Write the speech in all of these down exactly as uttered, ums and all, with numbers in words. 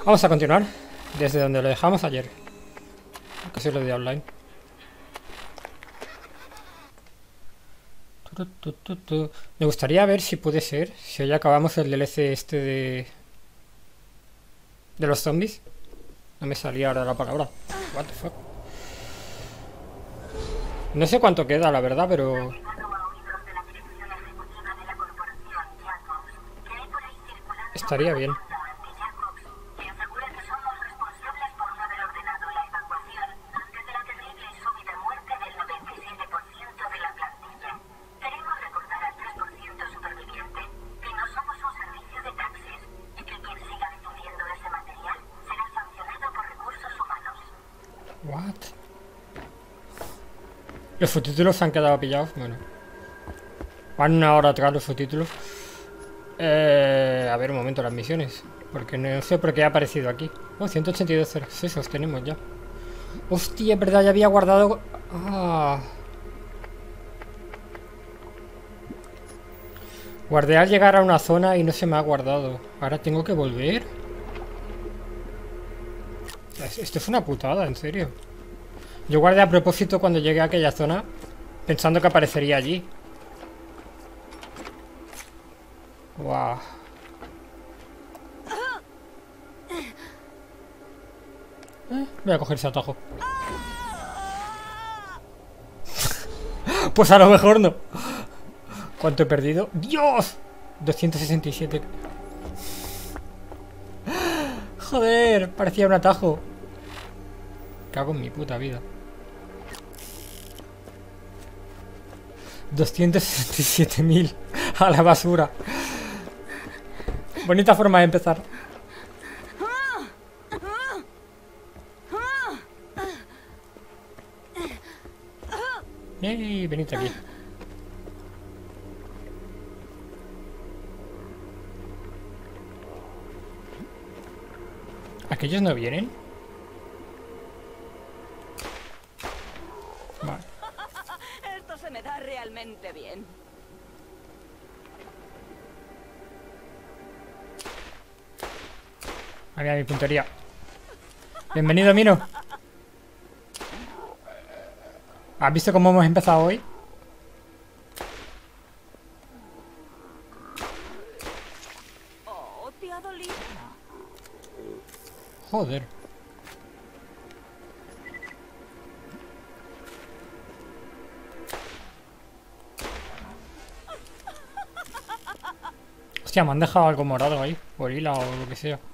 Vamos a continuar desde donde lo dejamos ayer. Que soy lo de online. Tu, tu, tu, tu. Me gustaría ver si puede ser, si hoy acabamos el D L C este de... de los zombies. No me salía ahora la palabra. What the fuck. No sé cuánto queda, la verdad, pero... estaría bien. What? Los subtítulos se han quedado pillados. Bueno, van una hora atrás los subtítulos. Eh, a ver, un momento, las misiones. Porque no sé por qué ha aparecido aquí. Oh, ciento ochenta y dos cesos tenemos ya. Hostia, es verdad, ya había guardado. Ah. Guardé al llegar a una zona y no se me ha guardado. Ahora tengo que volver. Esto es una putada, en serio. Yo guardé a propósito cuando llegué a aquella zona, pensando que aparecería allí. Wow. Eh, voy a coger ese atajo. Pues a lo mejor no. ¿Cuánto he perdido? ¡Dios! doscientos sesenta y siete. Joder, parecía un atajo. Cago en mi puta vida. doscientos sesenta y siete mil a la basura. Bonita forma de empezar. ¡Ey! Venid aquí. ¿Aquellos no vienen? Vale. Esto se me da realmente bien. Ahí va mi puntería. Bienvenido, Mino. ¿Has visto cómo hemos empezado hoy? Oh, ¿te ha dolido? Joder. Hostia, me han dejado algo morado ahí. Gorila o lo que sea.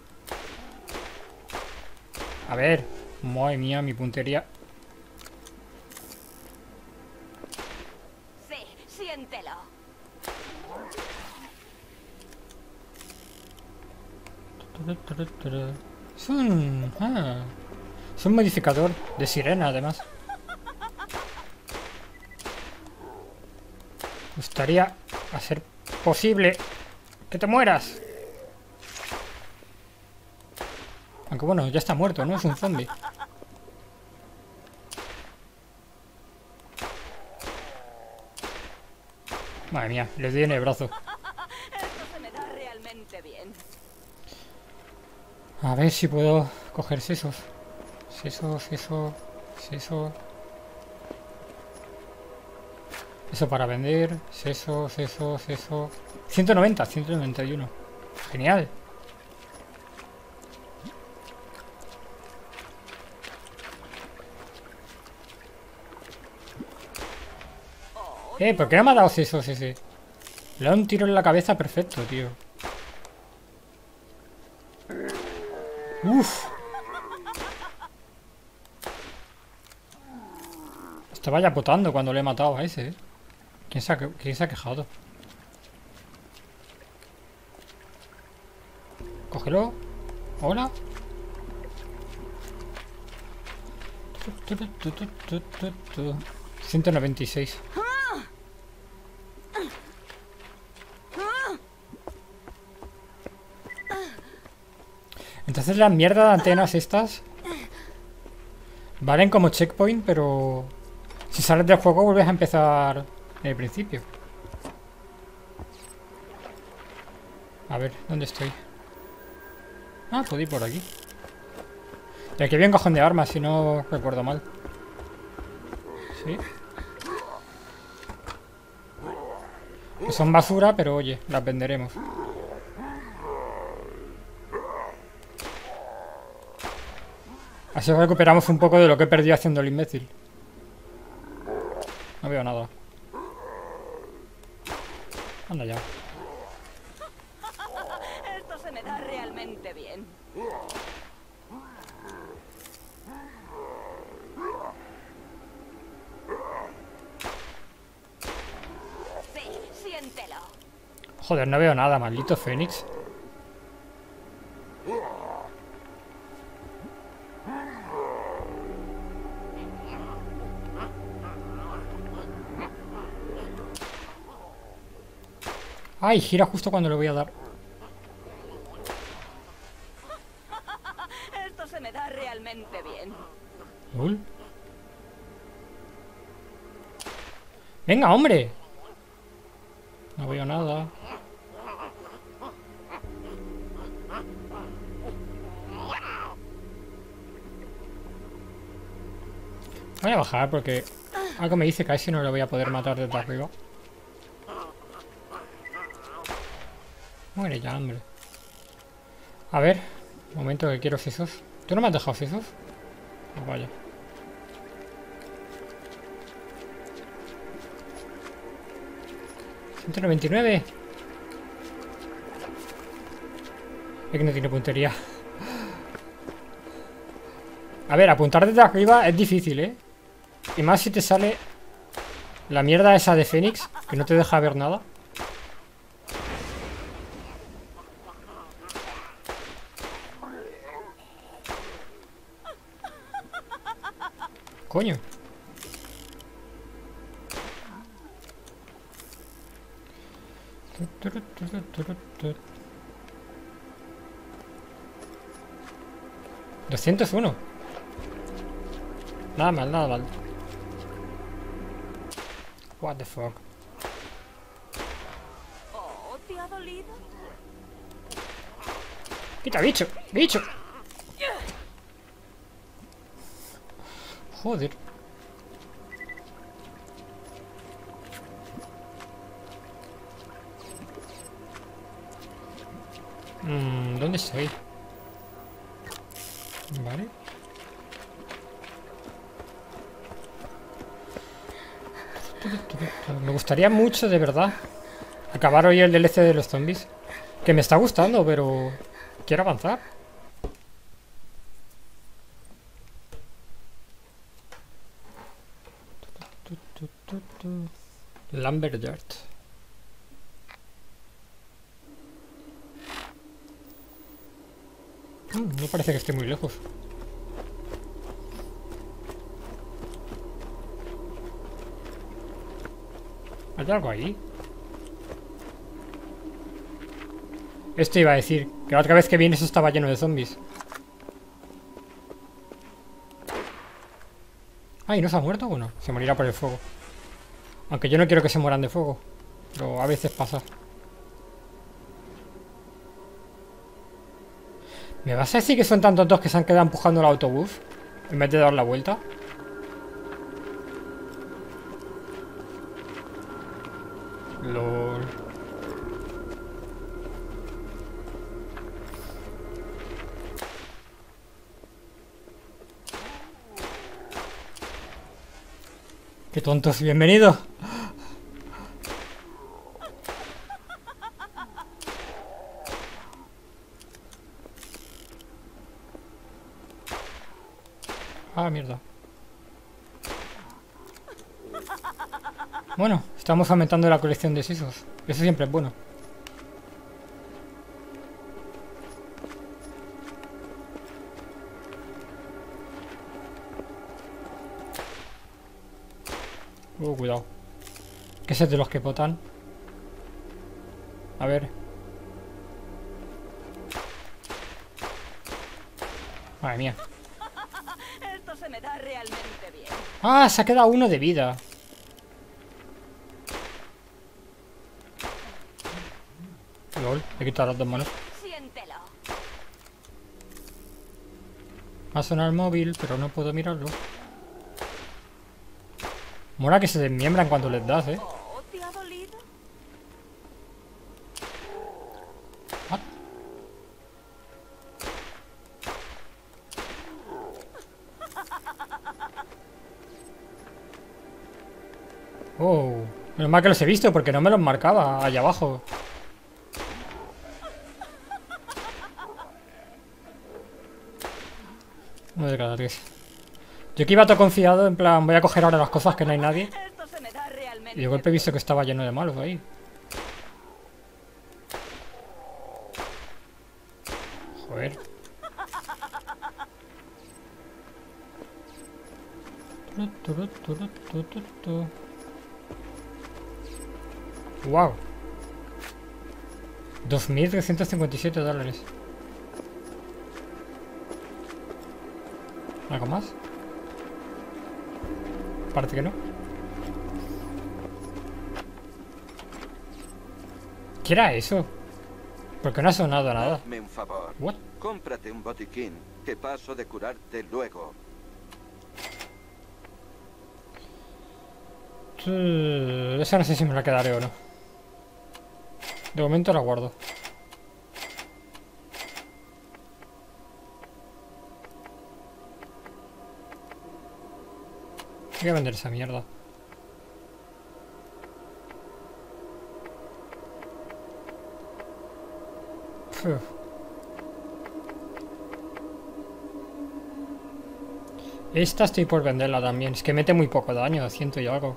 A ver. Madre mía, mi puntería. Sí, siéntelo. Es un... Ah, es un modificador de sirena, además. Me gustaría hacer posible que te mueras. Aunque bueno, ya está muerto, ¿no? Es un zombie. Madre mía, le di en el brazo. Esto se me da realmente bien. A ver si puedo coger sesos. Sesos, sesos, sesos. Eso para vender. Sesos, sesos, sesos. ciento noventa, ciento noventa y uno. Genial. Eh, ¿por qué no me ha dado sesos ese? Le da un tiro en la cabeza perfecto, tío. Uff. Estaba ya potando cuando le he matado a ese, ¿eh? ¿Quién se ha, quién se ha quejado? Cógelo. Hola. ciento noventa y seis. Entonces las mierdas de antenas estas valen como checkpoint, pero si sales del juego vuelves a empezar en el principio. A ver, ¿dónde estoy? Ah, puedo ir por aquí. Y aquí había un cajón de armas, si no recuerdo mal. Sí. Son basura, pero oye, las venderemos. Así recuperamos un poco de lo que he perdido haciendo el imbécil. No veo nada. Anda ya. Esto se me da realmente bien. Sí, siéntelo. Joder, no veo nada, maldito Fénix. Ay, gira justo cuando le voy a dar. Esto se me da realmente bien. ¿Lul? ¡Venga, hombre! No veo nada. Voy a bajar porque algo me dice que a ese no lo voy a poder matar desde arriba. Muere ya, hombre. A ver, un momento que quiero sesos. ¿Tú no me has dejado sesos? Oh, vaya. ciento noventa y nueve. Es que no tiene puntería. A ver, apuntar desde arriba es difícil, ¿eh? Y más si te sale la mierda esa de Fénix, que no te deja ver nada. Coño. doscientos uno. Nada mal, nada mal. What the fuck. Oh, ¿te ha dolido? Quita, bicho, bicho. Joder. Mm, ¿dónde estoy? Vale. Me gustaría mucho, de verdad, acabar hoy el D L C de los zombies. Que me está gustando, pero quiero avanzar. Lumberyard. Mm, no parece que esté muy lejos. ¿Hay algo ahí? Esto iba a decir, que la otra vez que vine eso estaba lleno de zombies. Ay, ¿no se ha muerto? Bueno, se morirá por el fuego. Aunque yo no quiero que se mueran de fuego, pero a veces pasa. ¿Me vas a decir que son tan tontos que se han quedado empujando el autobús en vez de dar la vuelta? Lol. Qué tontos, bienvenido. Ah, mierda. Bueno, estamos aumentando la colección de sisos. Eso siempre es bueno. Uh, cuidado. Que ese es de los que botan. A ver. Madre mía. Esto se me da realmente bien. Ah, se ha quedado uno de vida. Lol, he quitado las dos manos. Siéntelo. Va a sonar el móvil, pero no puedo mirarlo. Mola que se desmiembran cuando les das, ¿eh? Oh, ¿te ha dolido? What? Oh, menos mal que los he visto porque no me los marcaba allá abajo. Uno de cada tres. Yo que iba todo confiado, en plan, voy a coger ahora las cosas que no hay nadie. Esto se me da realmente Y de golpe he bien. visto que estaba lleno de malos ahí. Joder. Turu, turu, turu, turu, turu. Wow. dos mil trescientos cincuenta y siete dólares. ¿Algo más? Parece que no. ¿Qué era eso? Porque no ha sonado nada. Hazme un favor. What? Cómprate un botiquín, que paso de curarte luego. Uh, Esa no sé si me la quedaré o no. De momento la guardo. Voy a vender esa mierda. Uf. Esta estoy por venderla también. Es que mete muy poco daño, ciento y algo.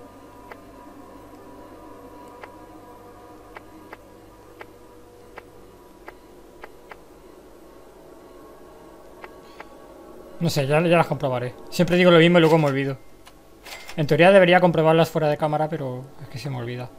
No sé, ya, ya las comprobaré. Siempre digo lo mismo y luego me olvido. En teoría debería comprobarlas fuera de cámara, pero es que se me olvida.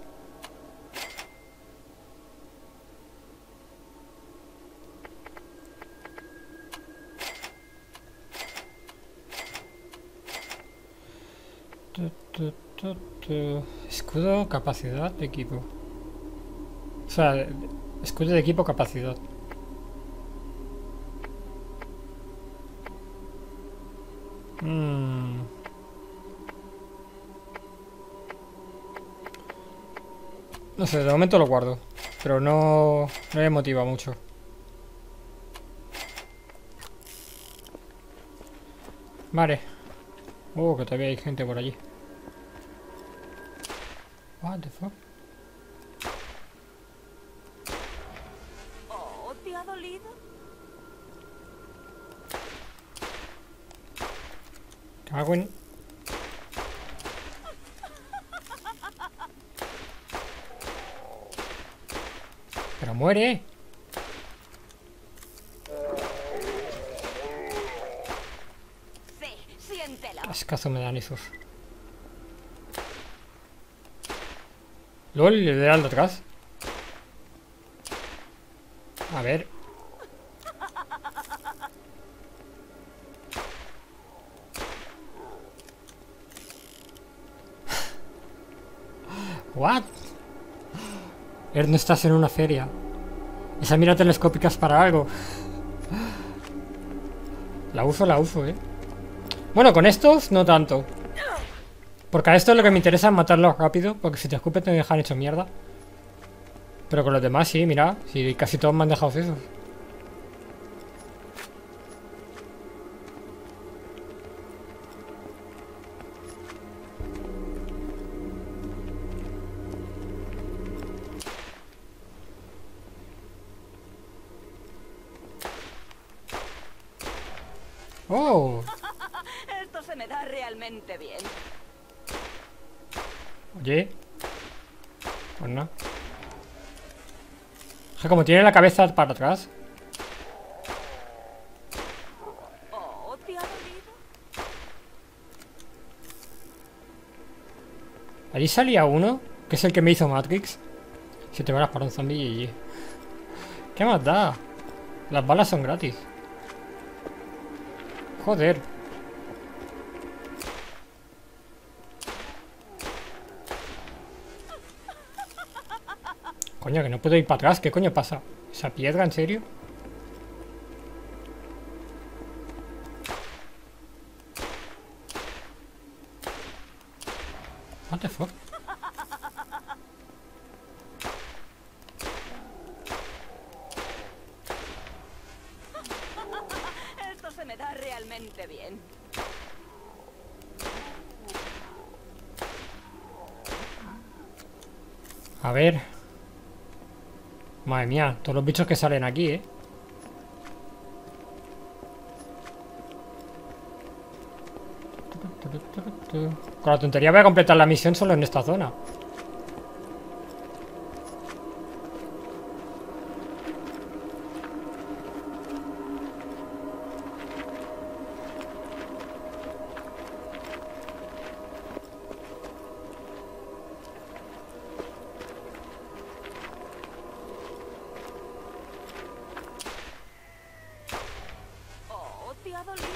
Tu, tu, tu, tu. Escudo, capacidad, equipo. O sea, escudo de equipo, capacidad. Mm. No sé, de momento lo guardo. Pero no, no me motiva mucho. Vale. Oh, que todavía hay gente por allí. What the fuck? Oh, ¿te ha dolido? Cago en... Pero muere. Sí, siéntelo. Qué ascazo me dan esos. LOL, le doy al de atrás. A ver. What? Er, no estás en una feria. Esa mira telescópica es para algo. La uso, la uso, eh. Bueno, con estos no tanto. Porque a estos lo que me interesa es matarlos rápido. Porque si te escupen te dejan hecho mierda. Pero con los demás sí, mira. Sí, casi todos me han dejado esos. Oh, Esto se me da realmente bien. oye. Pues no. O sea, como tiene la cabeza para atrás. Oh, ¿te ha dolido? Allí salía uno, que es el que me hizo Matrix. Siete balas para un zombie y... ¿Qué más da? Las balas son gratis. Joder. Coño, que no puedo ir para atrás. ¿Qué coño pasa? ¿Esa piedra, en serio? What the fuck? Esto se me da realmente bien. A ver. Madre mía, todos los bichos que salen aquí, ¿eh? Con la tontería voy a completar la misión solo en esta zona. Oh, ¿te ha dolido?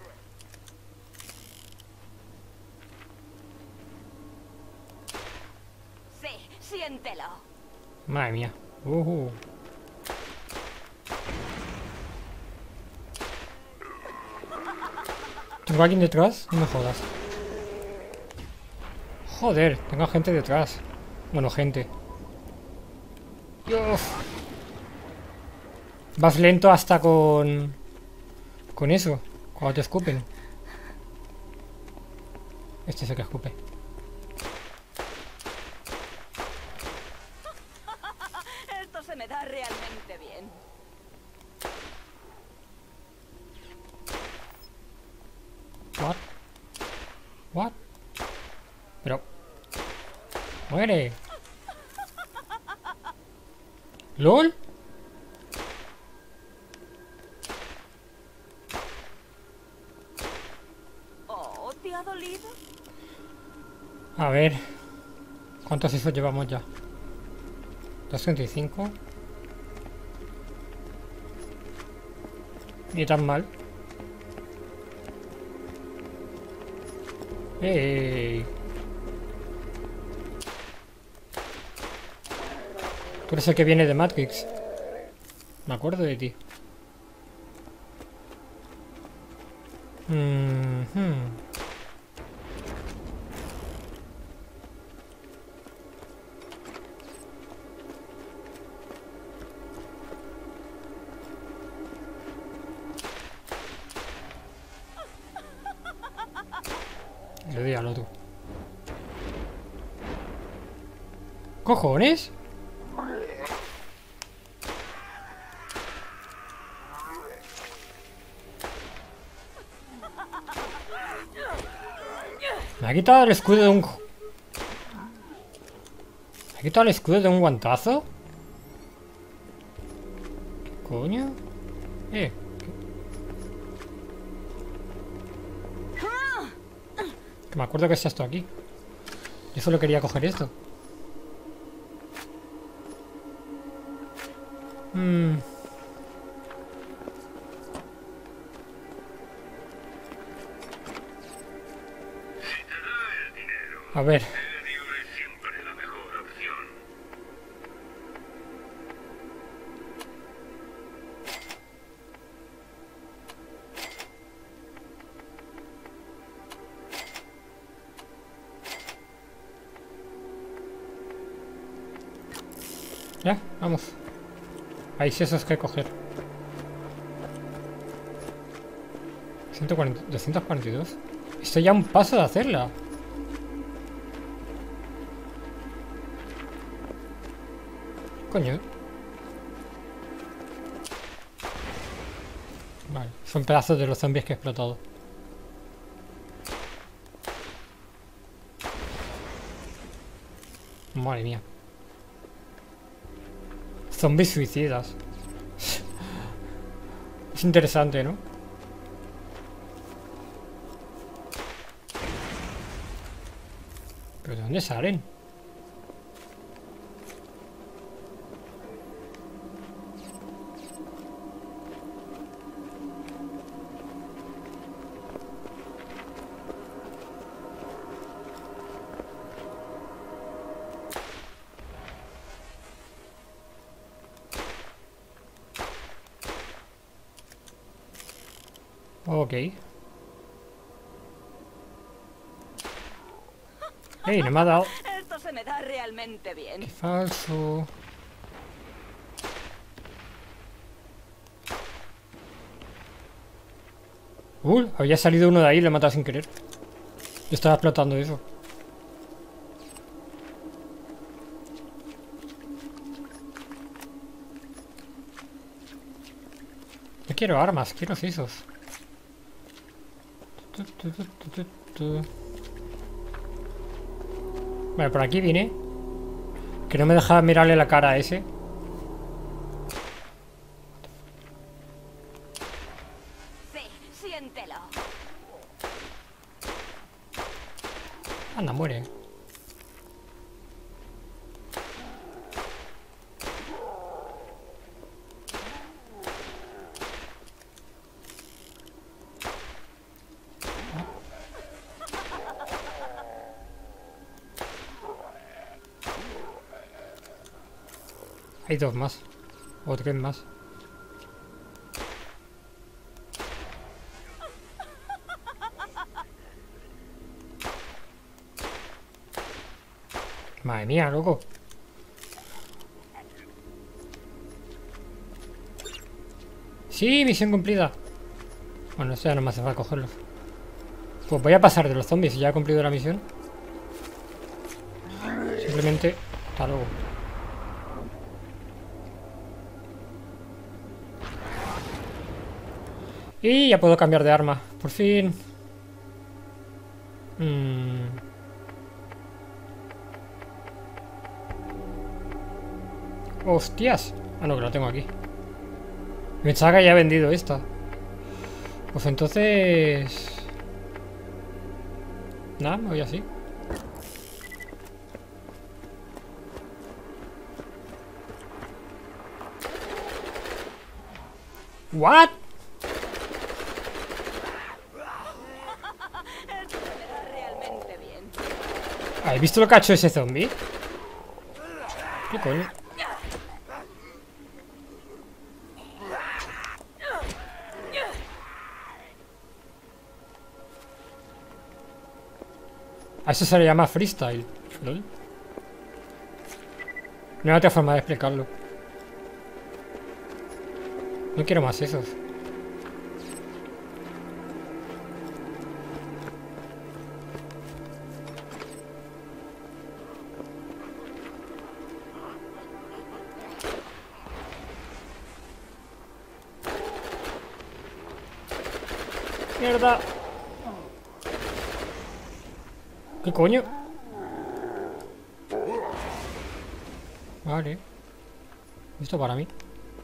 Sí, siéntelo. Madre mía. Uh -huh. ¿Tengo a alguien detrás? No me jodas. Joder, tengo gente detrás. Bueno, gente. Dios. Vas lento hasta con... Con eso. Cuando te escupen. Este es el que escupe. Esto se me da realmente bien. What? What? Pero... ¡Muere! ¿LOL? Oh, ¿te ha dolido? A ver... ¿Cuántos esos llevamos ya? doscientos treinta y cinco. Ni tan mal. ¡Ey! Tú eres el que viene de Matrix. Me acuerdo de ti. Mm-hmm. Le di al otro. ¿Cojones? Me ha quitado el escudo de un... ¿Me ha quitado el escudo de un guantazo? ¿Qué coño? Eh. Que me acuerdo que está esto aquí. Yo solo quería coger esto. Hmm. A ver. Ya, vamos. Hay sesos que coger. ciento cuarenta, doscientos cuarenta y dos. Estoy ya a un paso de hacerla. Coño. Vale, son pedazos de los zombies que he explotado. Madre mía. Zombies suicidas. Es interesante, ¿no? ¿Pero de dónde salen? Ok. ¡Ey, no me ha dado! Esto se me da realmente bien. ¡Qué falso! Uh, había salido uno de ahí y le he matado sin querer. Yo estaba explotando eso. No quiero armas, quiero sisos. Vale, por aquí vine. Que no me deja mirarle la cara a ese. Sí, siéntelo. Anda, muere. Hay dos más. O tres más. Madre mía, loco. Sí, misión cumplida. Bueno, esto ya no me hace falta cogerlos. Pues voy a pasar de los zombies y ya he cumplido la misión. Simplemente, hasta luego. Y ya puedo cambiar de arma. Por fin. Mm. Hostias. Ah, no, que la tengo aquí. Me pensaba que ya he vendido esta. Pues entonces... Nada, me voy así. ¿What? Esto se me da realmente bien. ¿Habéis visto lo que ha hecho ese zombie? ¿Qué coño? A eso se le llama freestyle. ¿Lol? No hay otra forma de explicarlo. No quiero más esos. ¡Mierda! ¿Qué coño? Vale. Esto para mí.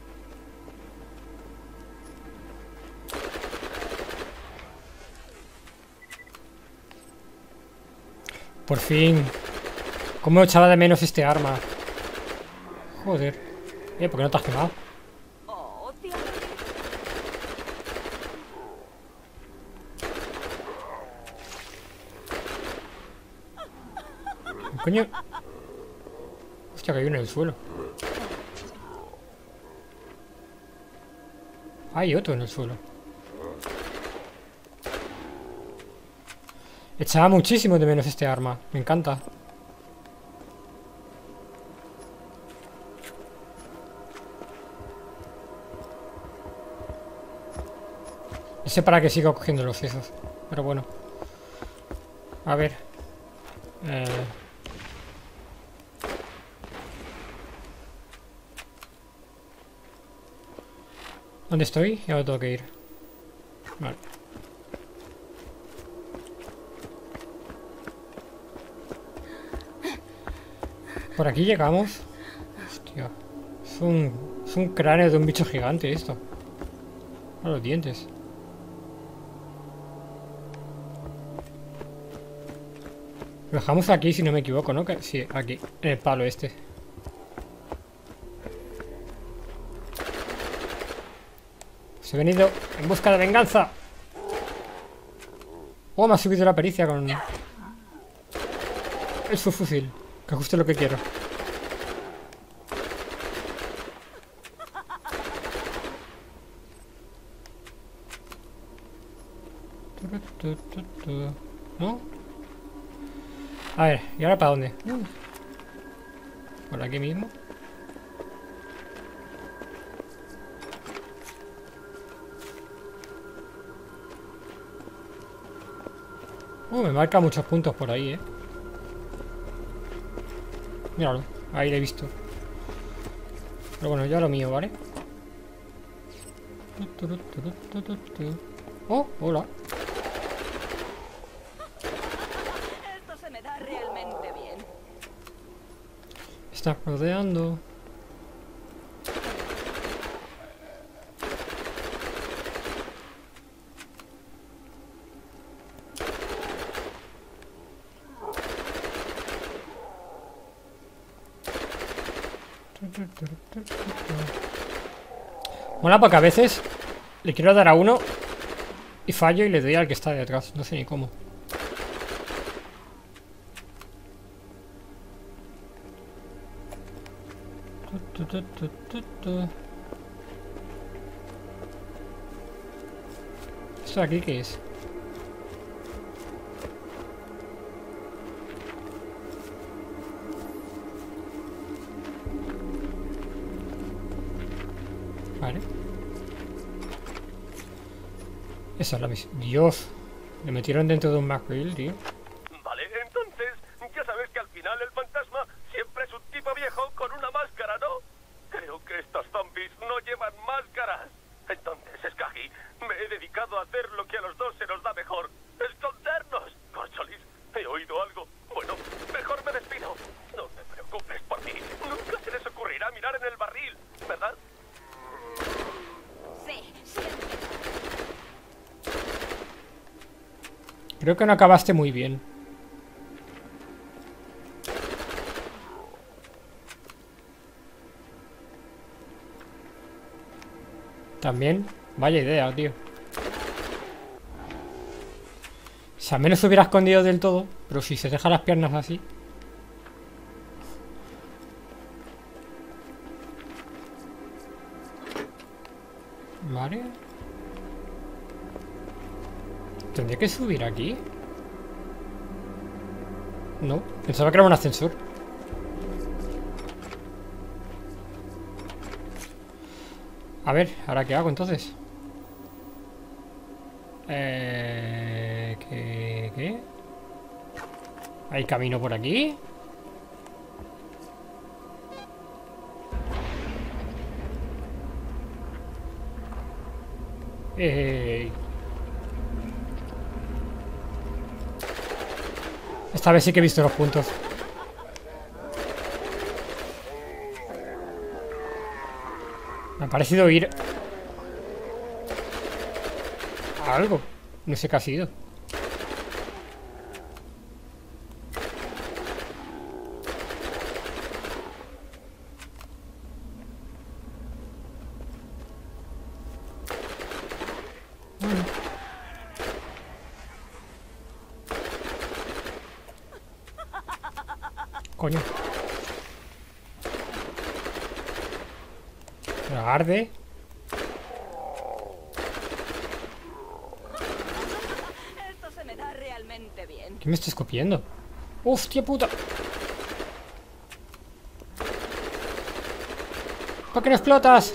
Por fin. ¿Cómo echaba de menos este arma? Joder. Eh, ¿por qué no te has quemado? Oh, te ha dolido. ¿Qué coño? Hostia, que hay uno en el suelo. Hay otro en el suelo. Echaba muchísimo de menos este arma. Me encanta. No sé para qué sigo cogiendo los sesos. Pero bueno. A ver. Eh... ¿Dónde estoy? Ya me tengo que ir. Vale. Por aquí llegamos. Hostia. Es un, es un cráneo de un bicho gigante esto. A los dientes. Lo dejamos aquí si no me equivoco, ¿no? Que- Sí, aquí. En el palo este. Pues he venido en busca de venganza. Oh, me ha subido la pericia con... el subfusil. Que es justo lo que quiero. ¿No? A ver, ¿y ahora para dónde? Uh. Por aquí mismo. Uh, me marca muchos puntos por ahí, eh. Míralo, ahí lo he visto. Pero bueno, ya lo mío, ¿vale? Oh, hola. Esto se me da realmente bien. Está rodeando. Mola porque a veces le quiero dar a uno y fallo y le doy al que está detrás. No sé ni cómo. ¿Esto de aquí qué es? Vale. Esa es la misión. Dios. Le metieron dentro de un McRae, tío. Vale, entonces, ya sabes que al final el fantasma siempre es un tipo viejo con una máscara, ¿no? Creo que estos zombies no llevan máscaras. Entonces, Skaggy, me he dedicado a hacer lo que a los dos se nos da mejor. ¡Escondernos! Corcholis, he oído algo. Bueno, mejor me despido. No te preocupes por mí. Nunca se les ocurrirá mirar en el barril, ¿verdad? Sí, siéntelo. Creo que no acabaste muy bien. También, vaya idea, tío. O sea, menos se hubiera escondido del todo, pero si se deja las piernas así. Vale. ¿Tendría que subir aquí? No, pensaba que era un ascensor. A ver, ¿ahora qué hago entonces? Eh, ¿qué, ¿Qué? ¿Hay camino por aquí? Eh... Esta vez sí que he visto los puntos. Me ha parecido ir a algo. No sé qué ha sido. Coño. Pero arde. Esto se me da realmente bien. ¿Qué me está escupiendo? ¡Hostia puta! ¿Por qué no explotas?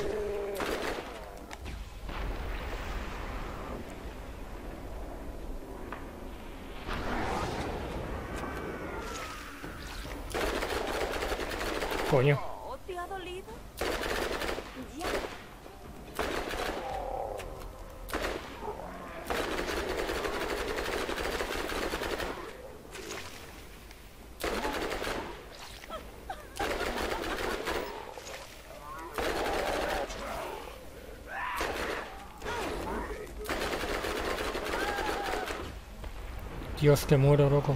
Coño. Oh, ¿te ha dolido? Ya. Dios, que muero, loco.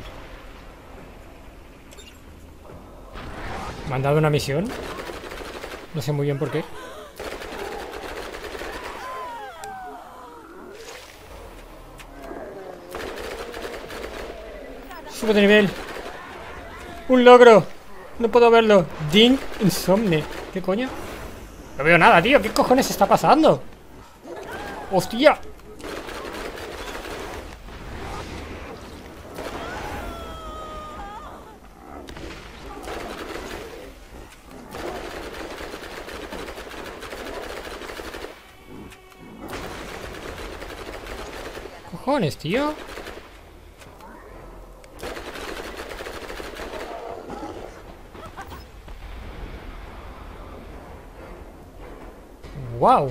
¿Me han dado una misión? No sé muy bien por qué. Sube de nivel. Un logro. No puedo verlo. Ding Insomne. ¿Qué coño? No veo nada, tío. ¿Qué cojones está pasando? ¡Hostia! cojones, tío? ¡Wow!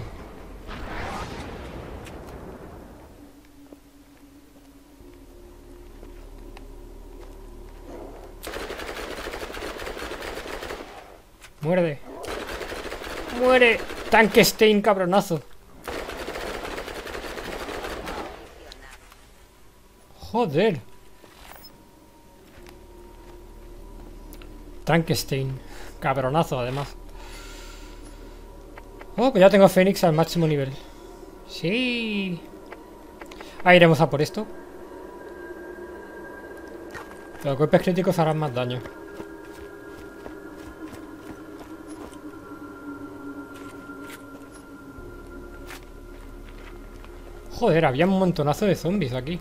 Muerde. Muere. Tankenstein, cabronazo. Joder. Tankenstein. Cabronazo, además. Oh, pues ya tengo Fénix al máximo nivel. Sí. Ahí iremos a por esto. Los golpes críticos harán más daño. Joder, había un montonazo de zombies aquí.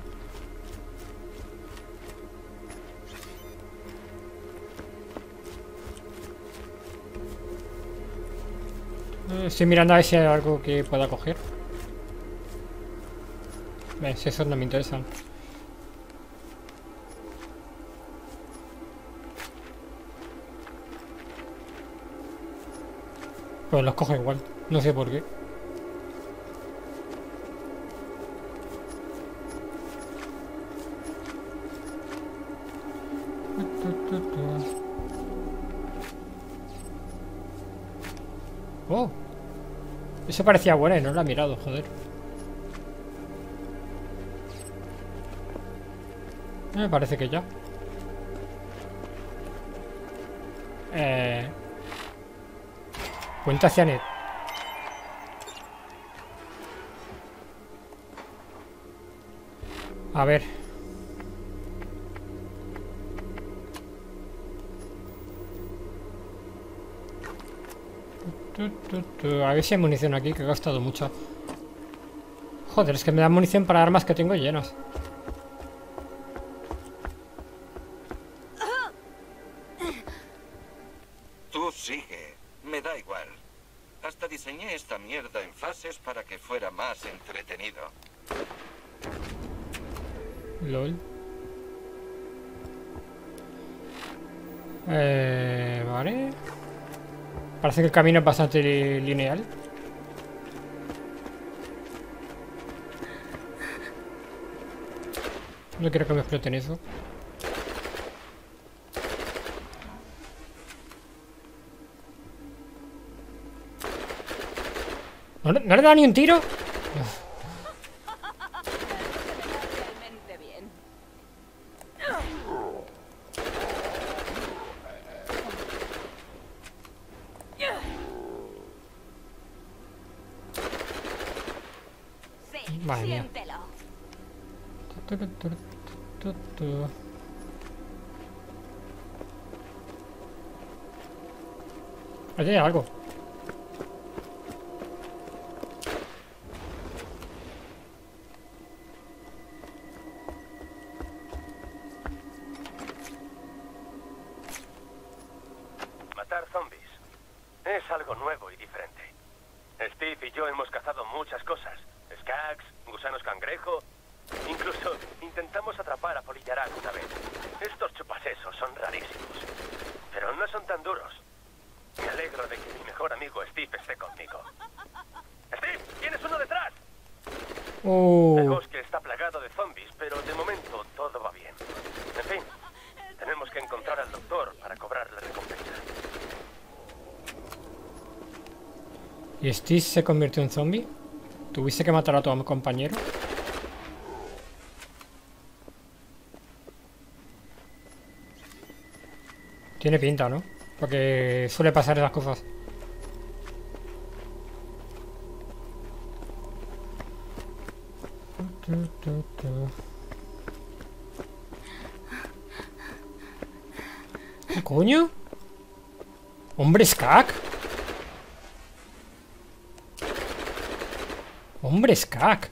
Estoy mirando a ver si hay algo que pueda coger. Ves, esos no me interesan. Pues los cojo igual, no sé por qué. Oh, eso parecía bueno y no lo ha mirado, joder. Me parece que ya. Eh... Cuenta hacia net. A ver. A ver si hay munición aquí, que he gastado mucha. Joder, es que me dan munición para armas que tengo llenas. Tú sigue, me da igual. Hasta diseñé esta mierda en fases para que fuera más entretenido. LOL. Eh, vale. Parece que el camino es bastante li lineal. No quiero que me exploten eso. ¿No, ¿No le da ni un tiro? Realmente bien. Sí, Madre mía. siéntelo. Tu, tu, tu, tu, tu. Allí hay algo. Matar zombies es algo nuevo y diferente. Steve y yo hemos cazado muchas cosas. Skags, gusanos cangrejo. Incluso intentamos atrapar a Polillarán una vez. Estos chupasesos son rarísimos, pero no son tan duros. Me alegro de que mi mejor amigo Steve esté conmigo. ¡Steve! ¡Tienes uno detrás! Uh. El bosque está plagado de zombies, pero de momento todo va bien. En fin, tenemos que encontrar al doctor para cobrar la recompensa. ¿Y Steve se convirtió en zombie? ¿Tuviste que matar a tu compañero? Tiene pinta, ¿no? Porque suele pasar esas cosas. ¿Qué coño? ¿Hombre Skag? ¡Hombre Skag!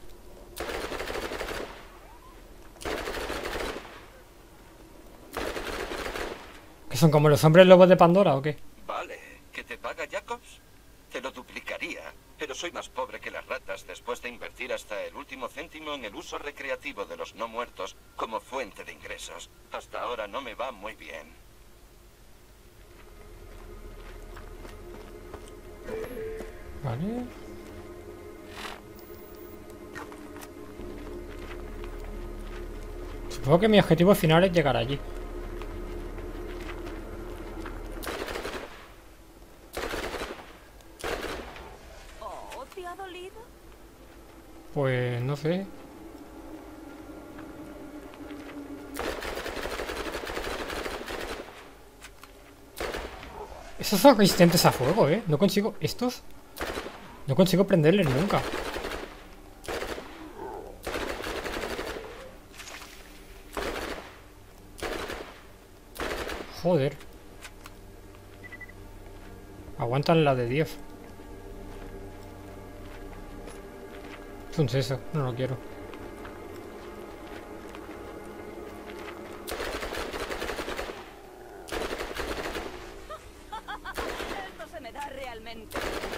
¿Que son como los hombres lobos de Pandora o qué? Vale, ¿que te paga Jacobs? Te lo duplicaría, pero Soy más pobre que las ratas después de invertir hasta el último céntimo en el uso recreativo de los no muertos como fuente de ingresos. Hasta ahora no me va muy bien. Vale. Supongo que mi objetivo final es llegar allí. Oh, ¿te ha dolido? Pues no sé. Estos son resistentes a fuego, ¿eh? No consigo... ¿Estos? No consigo prenderles nunca. Joder. Aguantan la de diez. Es un seso, no lo quiero. Esto se me da realmente.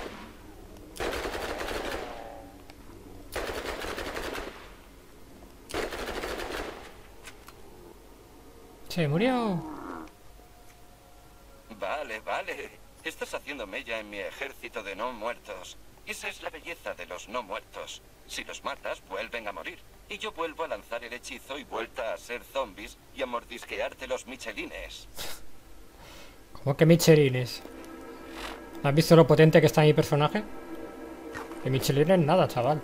Se murió. Vale, vale. Estás haciendo mella en mi ejército de no muertos. Esa es la belleza de los no muertos. Si los matas, vuelven a morir. Y yo vuelvo a lanzar el hechizo y vuelta a ser zombies y a mordisquearte los michelines. ¿Cómo que michelines? ¿No has visto lo potente que está mi personaje? Que michelines nada, chaval.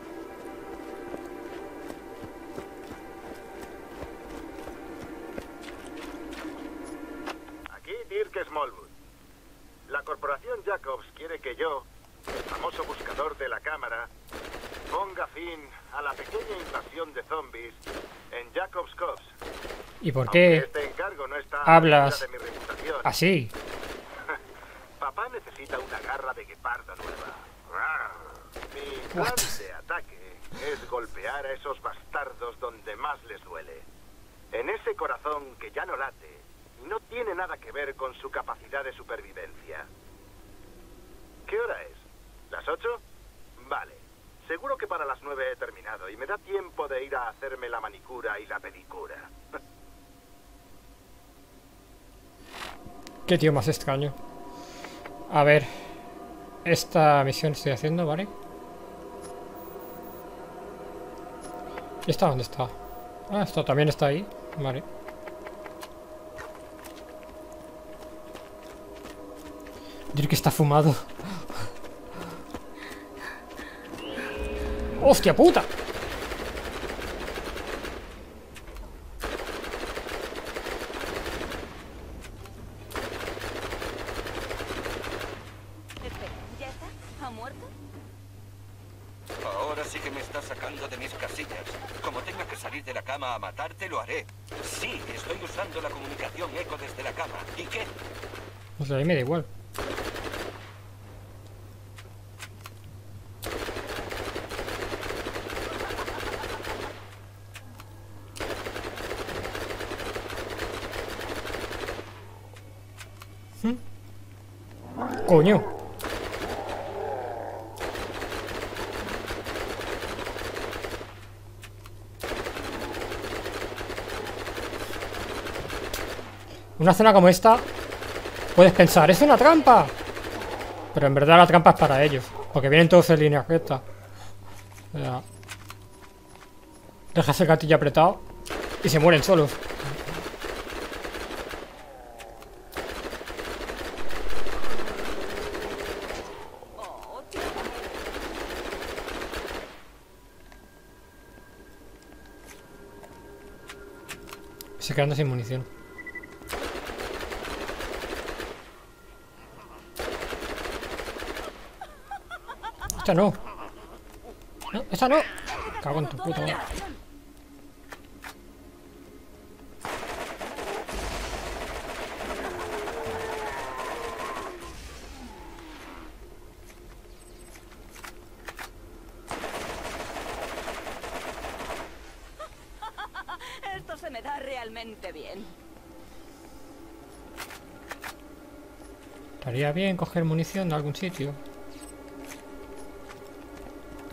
Aquí Dirk Smallwood. La corporación Jacobs quiere que yo, el famoso buscador de la cámara, ponga fin a la pequeña invasión de zombies en Jacobs Coves. ¿Y por Aunque qué este encargo no está hablas a la altura de mi reputación, así? papá necesita una garra de guepardo nueva. Mi plan What? de ataque es golpear a esos bastardos donde más les duele. En ese corazón que ya no late, no tiene nada que ver con su capacidad de supervivencia. ¿Qué hora es? ¿Las ocho? Vale. Seguro que para las nueve he terminado y me da tiempo de ir a hacerme la manicura y la pedicura. Qué tío más extraño. A ver. Esta misión estoy haciendo, ¿vale? ¿Y esta dónde está? Ah, esto también está ahí. Vale. Dirk está fumado. ¡Hostia puta! Espera, ¿ya está? ¿Ha muerto? Ahora sí que me estás sacando de mis casillas. Como tenga que salir de la cama a matarte, lo haré. Sí, estoy usando la comunicación eco desde la cama. ¿Y qué? O sea, a mí me da igual. ¿Mm? Coño. Una zona como esta, puedes pensar, ¡es una trampa! Pero en verdad la trampa es para ellos, porque vienen todos en línea recta. O sea, dejas el gatillo apretado y se mueren solos. Oh, tío. Se quedando sin munición. Esta no. No, esta no. Cago en tu puta madre. Esto se me da realmente bien. Estaría bien coger munición de algún sitio.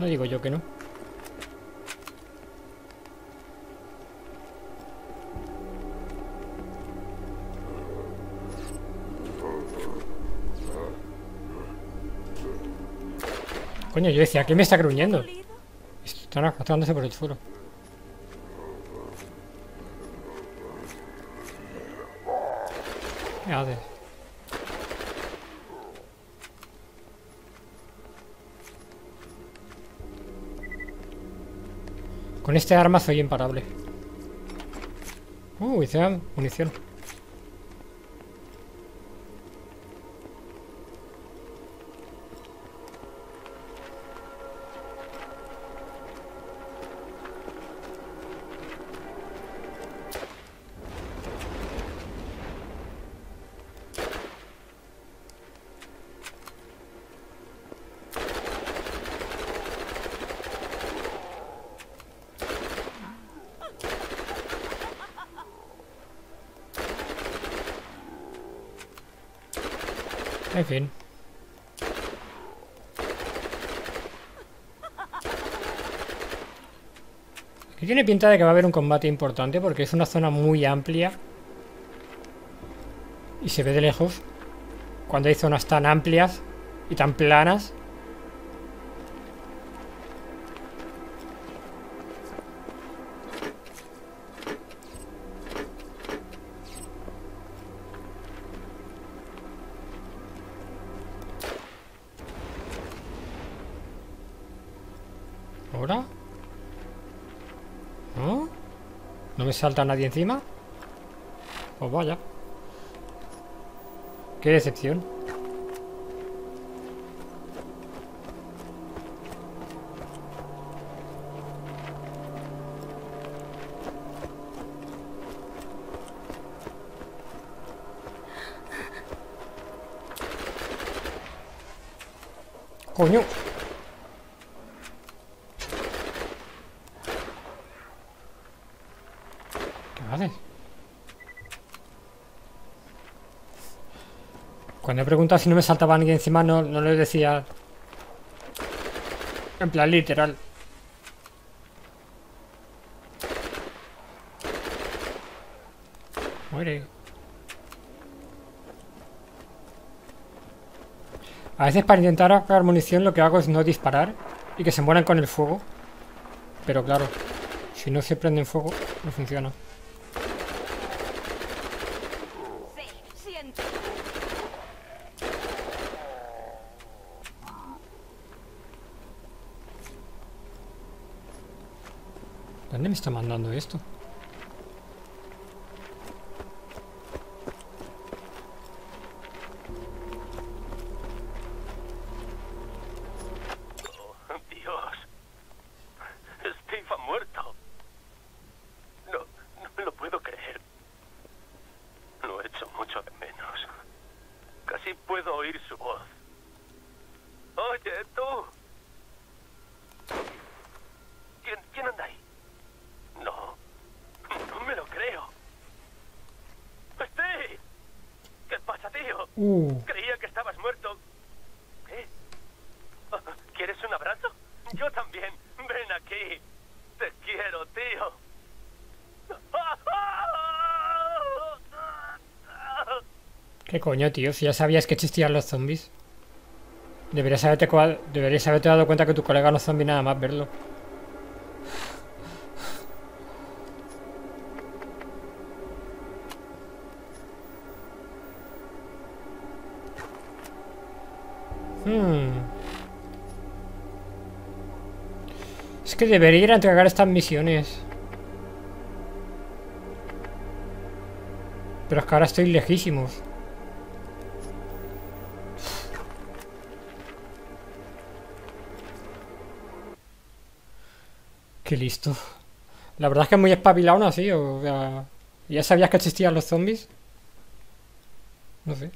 No digo yo que no. Coño, yo decía, ¿qué me está gruñendo? Están arrastrándose por el suelo. ¿Qué haces? Con este arma soy imparable. Uh, hice munición. En fin. Aquí tiene pinta de que va a haber un combate importante porque es una zona muy amplia. Y se ve de lejos. Cuando hay zonas tan amplias y tan planas. ¿Ahora? ¿No? ¿No me salta nadie encima? Pues vaya. Qué decepción. Coño. ¿Qué haces? Cuando he preguntado si no me saltaba alguien encima, no, no le decía. En plan literal. Muere. A veces para intentar ahorrar munición lo que hago es no disparar y que se mueran con el fuego. Pero claro, si no se prende en fuego, no funciona. Sí, siento. ¿Dónde me está mandando esto? Oh, Dios. Steve ha muerto. No, no lo puedo creer. Lo echo mucho de menos. Casi puedo oír su voz. Oye, tú. ¿Quién, quién anda ahí? No, no me lo creo. ¡Steve! ¿Qué pasa, tío? Uh, Creía que estabas muerto. ¿Qué? ¿Quieres un abrazo? Yo también. Ven aquí. Te quiero, tío. ¿qué coño, tío? Si ya sabías que existían los zombies. Deberías haberte, cua- deberías haberte dado cuenta que tu colega no es zombie nada más verlo. Hmm. Es que debería ir a entregar estas misiones. Pero es que ahora estoy lejísimos. Qué listo. La verdad es que es muy espabilado, ¿no? Así, o sea, ¿ya sabías que existían los zombies? No sé.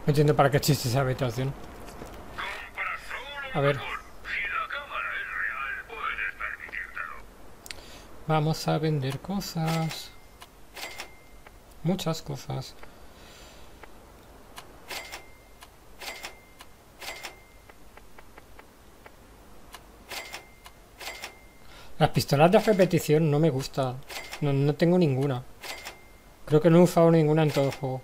No entiendo para qué existe esa habitación. A ver. Vamos a vender cosas. Muchas cosas. Las pistolas de repetición no me gustan. No, no tengo ninguna. Creo que no he usado ninguna en todo el juego.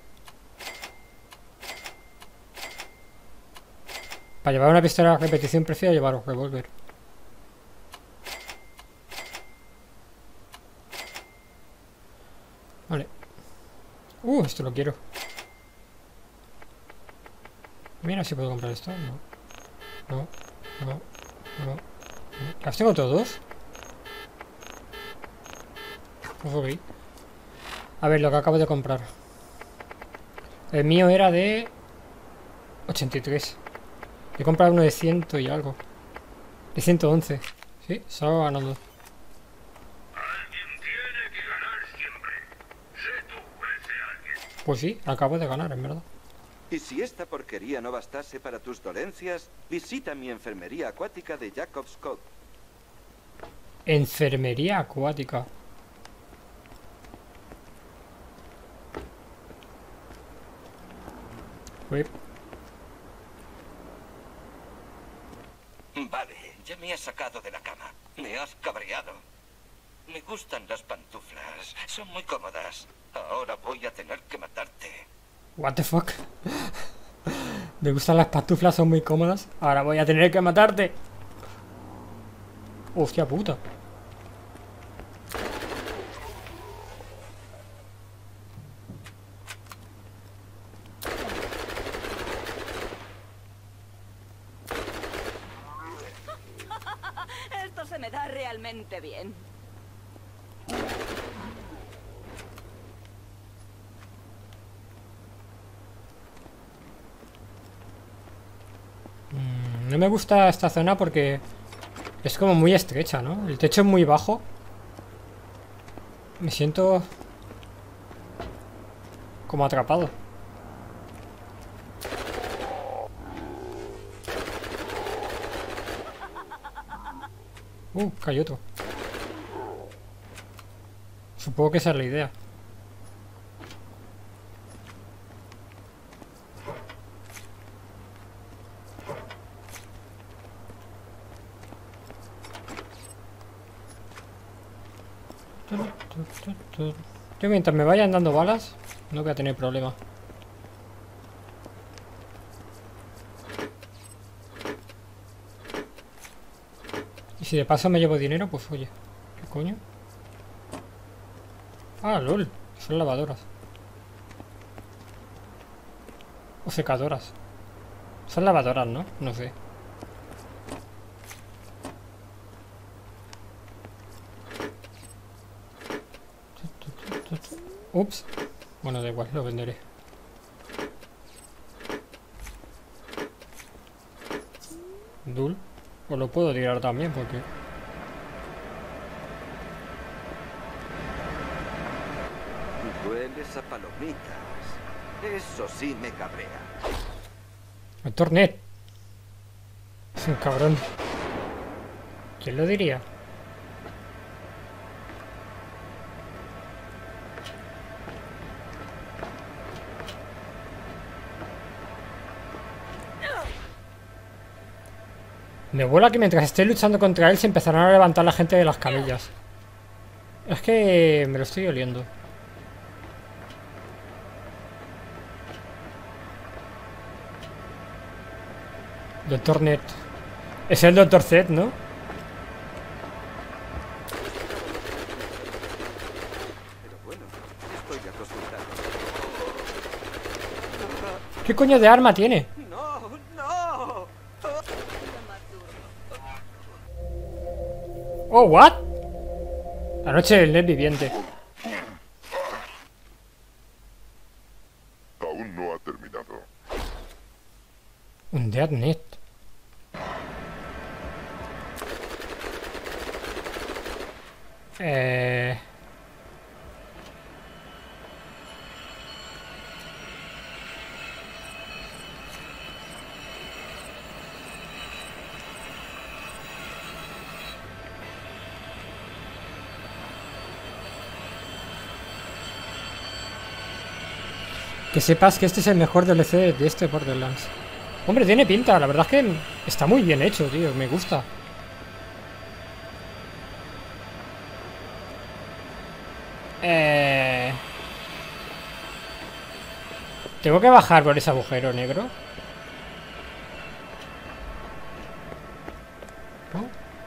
Para llevar una pistola de repetición prefiero llevar un revólver. Vale. Uh, esto lo quiero. Mira si puedo comprar esto. No. No. No. No. ¿Las tengo todos? Ok. A ver, lo que acabo de comprar. El mío era de ochenta y tres. He comprado uno de cien y algo. De ciento once. Sí, salgo ganando. Pues sí, acabo de ganar, en verdad. Y si esta porquería no bastase para tus dolencias, visita mi enfermería acuática de Jacob's Cove. Enfermería acuática. Uy. Vale, ya me has sacado de la cama. Me has cabreado. Me gustan las pantuflas. Son muy cómodas. Ahora voy a tener que matarte. What the fuck. Me gustan las pantuflas, son muy cómodas. Ahora voy a tener que matarte. Hostia puta. Esto se me da realmente bien. Mm, no me gusta esta zona porque es como muy estrecha, ¿no? El techo es muy bajo. Me siento como atrapado. Uh, cayó otro. Supongo que esa es la idea. Yo mientras me vayan dando balas, no voy a tener problema. Y si de paso me llevo dinero, pues oye. ¿Qué coño? Ah, lol. Son lavadoras. O secadoras. Son lavadoras, ¿no? No sé. Ups. Bueno, da igual, lo venderé. Dul. Pues lo puedo tirar también porque... Hueles a palomitas. Eso sí me cabrea. El Tornet. Es un cabrón. ¿Quién lo diría? Me vuela que mientras esté luchando contra él se empezarán a levantar la gente de las camillas. Es que me lo estoy oliendo. Doctor Net. Es el Doctor Z, ¿no? Pero bueno, estoy acostumbrado. ¿Qué coño de arma tiene? ¡No! ¡No! Oh, what? La noche del Net viviente. Aún no ha terminado. Un Dead Net. Eh... Que sepas que este es el mejor D L C de este Borderlands. Hombre, tiene pinta, la verdad es que está muy bien hecho, tío, me gusta. Eh... ¿Tengo que bajar por ese agujero negro? ¿No?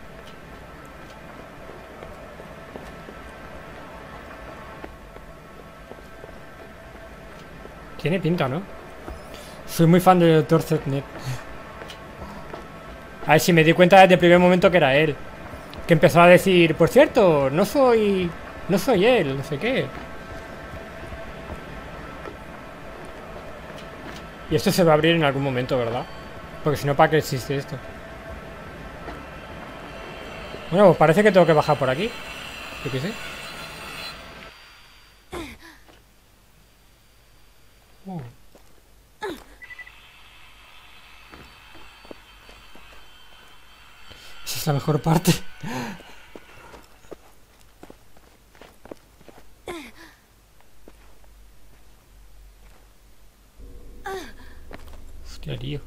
Tiene pinta, ¿no? Soy muy fan del doctor Zetnet. A ver si me di cuenta desde el primer momento que era él. Que empezó a decir, por cierto, no soy... No soy él, no sé qué. Y esto se va a abrir en algún momento, ¿verdad? Porque si no, ¿para qué existe esto? Bueno, pues parece que tengo que bajar por aquí. Yo qué sé. Oh. Esa es la mejor parte. Hostia, tío.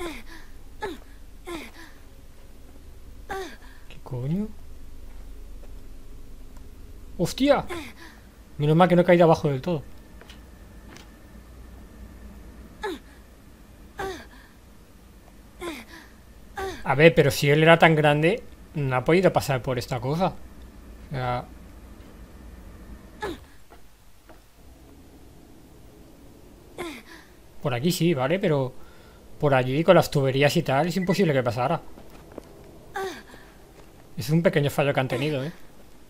¿Qué coño? ¡Hostia! Menos mal que no he caído abajo del todo. A ver, pero si él era tan grande, no ha podido pasar por esta cosa. O sea... Por aquí sí, ¿vale? Pero por allí, con las tuberías y tal, es imposible que pasara. Es un pequeño fallo que han tenido, ¿eh?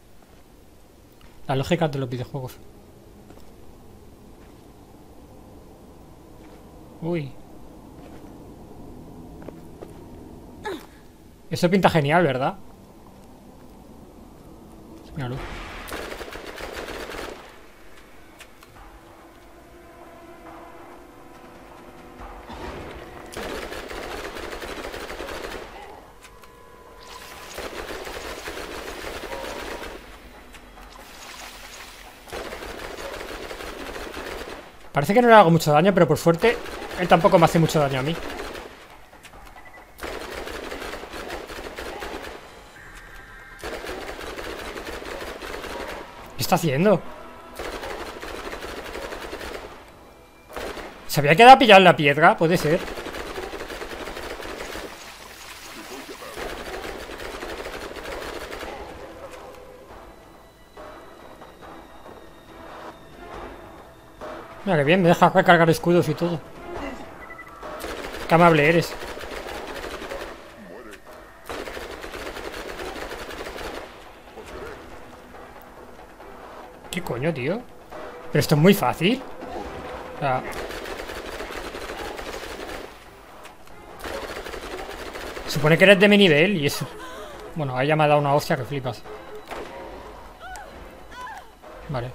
La lógica de los videojuegos. Uy. Eso pinta genial, ¿verdad? Míralo. Parece que no le hago mucho daño, pero por suerte él tampoco me hace mucho daño a mí. ¿Qué está haciendo? ¿Se había quedado pillado en la piedra? Puede ser. Mira que bien, me deja recargar escudos y todo. Qué amable eres. ¿Qué coño, tío? Pero esto es muy fácil. O sea... Supone que eres de mi nivel y eso... Bueno, ahí ya me ha dado una hostia que flipas. Vale.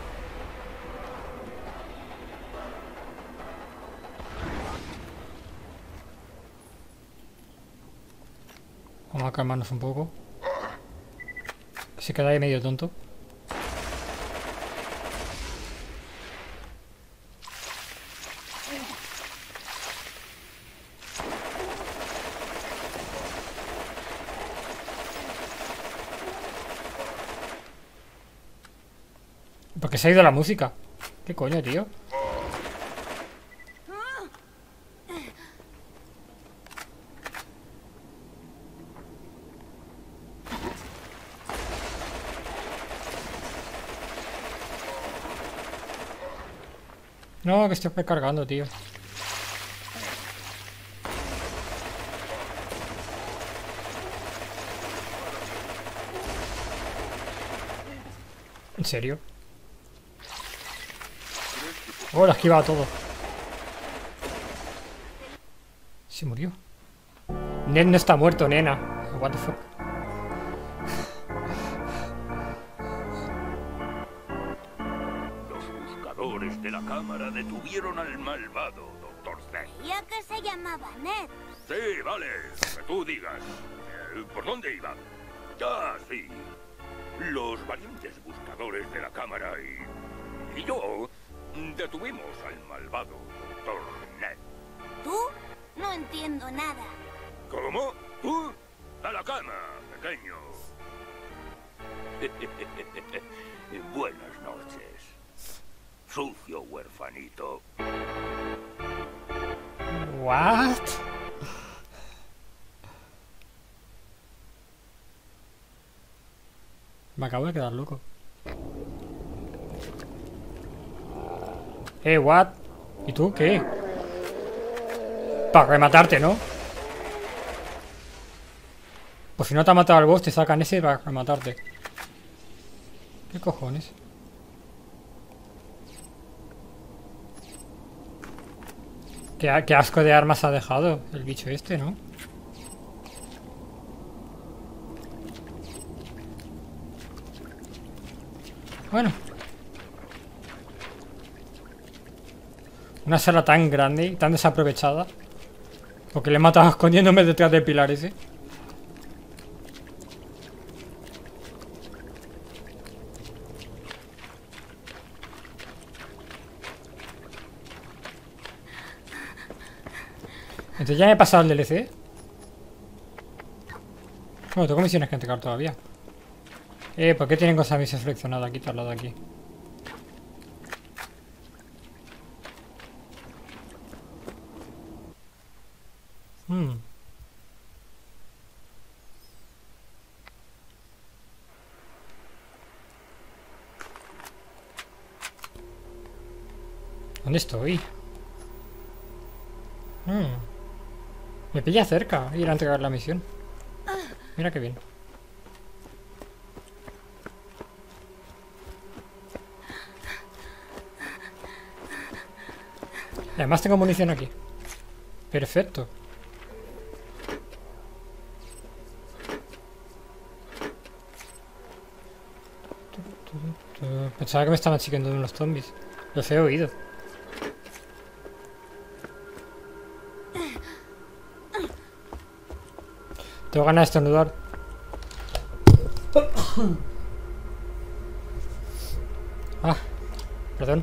Vamos a calmarnos un poco. Que se queda ahí medio tonto. ¿Por qué se ha ido la música? ¿Qué coño, tío? No, que estoy recargando, tío. ¿En serio? Oh, lo ha esquivado todo. Se murió. Ned no está muerto, nena. What the fuck. Los buscadores de la cámara detuvieron al malvado doctor Z. ¿Ya que se llamaba Ned? Sí, vale, lo que tú digas. Eh, ¿Por dónde iba? Ah, sí. Los valientes buscadores de la cámara y... y yo Detuvimos al malvado doctor Ned. ¿Tú? No entiendo nada. ¿Cómo? ¿Tú? A la cama, pequeño. Buenas noches. Sucio huerfanito. What? Me acabo de quedar loco. Eh, what? ¿Y tú qué? Para rematarte, ¿no? Pues si no te ha matado al boss, te sacan ese para rematarte. ¿Qué cojones? Qué, qué asco de armas ha dejado el bicho este, ¿no? Bueno. Una sala tan grande y tan desaprovechada. Porque le he matado escondiéndome detrás del pilar ese. Entonces ya me he pasado el D L C. Bueno, tengo misiones que entregar todavía. Eh, ¿por qué tienen cosas misión seleccionada? Quitarla de aquí. Hmm. ¿Dónde estoy? Hmm. Me pilla cerca ir a entregar la misión. Mira qué bien. Y además tengo munición aquí. Perfecto. Pensaba que me estaban siguiendo unos zombies. Los he oído. Tengo ganas de estornudar. Ah, perdón.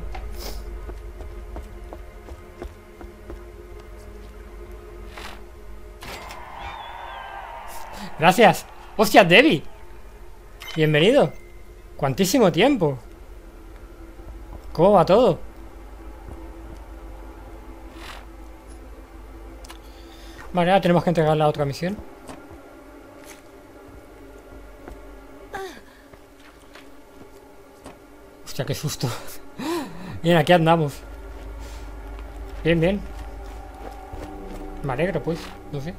Gracias. ¡Hostia, Debbie! Bienvenido. ¿Cuántísimo tiempo? ¿Cómo va todo? Vale, ahora tenemos que entregar la otra misión. Hostia, qué susto. Bien, aquí andamos. Bien, bien. Me alegro, pues. No sé.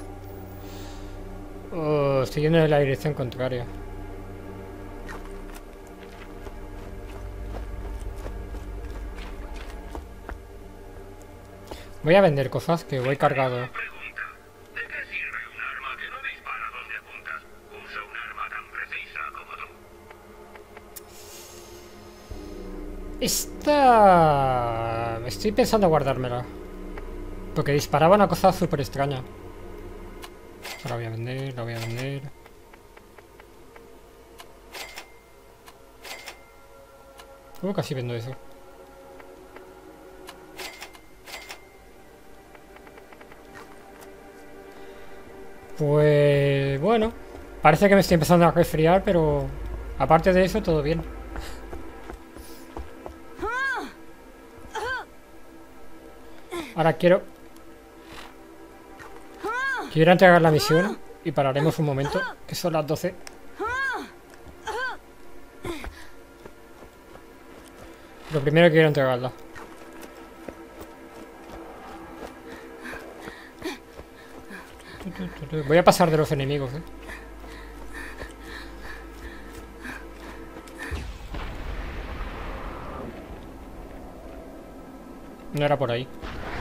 Oh, estoy yendo en la dirección contraria. Voy a vender cosas que voy cargado. ¿De qué sirve un arma que no dispara donde apuntas? Usa un arma tan precisa como tú. Esta... Estoy pensando guardármela. Porque disparaba una cosa súper extraña. La voy a vender, la voy a vender. Uh, casi vendo eso. Pues bueno, parece que me estoy empezando a resfriar, pero aparte de eso todo bien. Ahora quiero Quiero entregar la misión y pararemos un momento, que son las doce. Lo primero que quiero entregarla. Voy a pasar de los enemigos, eh. No era por ahí.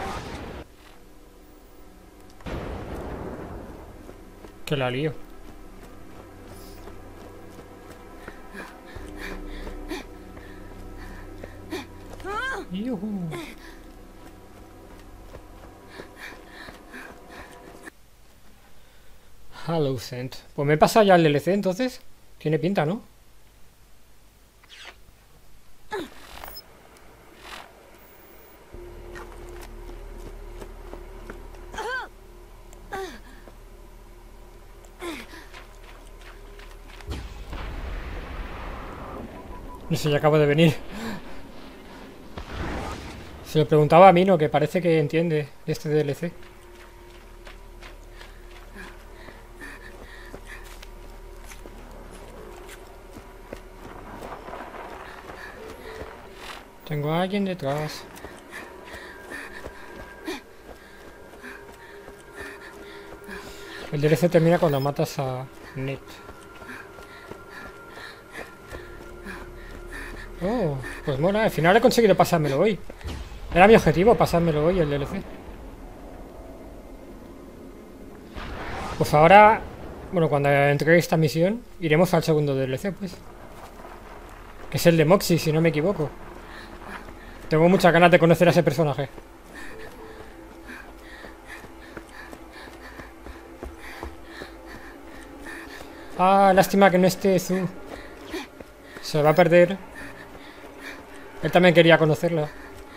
Que la lío. Yuhu. Hallucent. Pues me he pasado ya el D L C, entonces. Tiene pinta, ¿no? No sé, ya acabo de venir. Se lo preguntaba a Mino, que parece que entiende este D L C. Tengo a alguien detrás. El D L C termina cuando matas a Ned. Oh, pues mola, al final he conseguido pasármelo hoy. Era mi objetivo, pasármelo hoy el D L C. Pues ahora, bueno, cuando entregue esta misión, iremos al segundo D L C, pues. Que es el de Moxie, si no me equivoco. Tengo muchas ganas de conocer a ese personaje. Ah, lástima que no esté Zu. Se va a perder. Él también quería conocerla.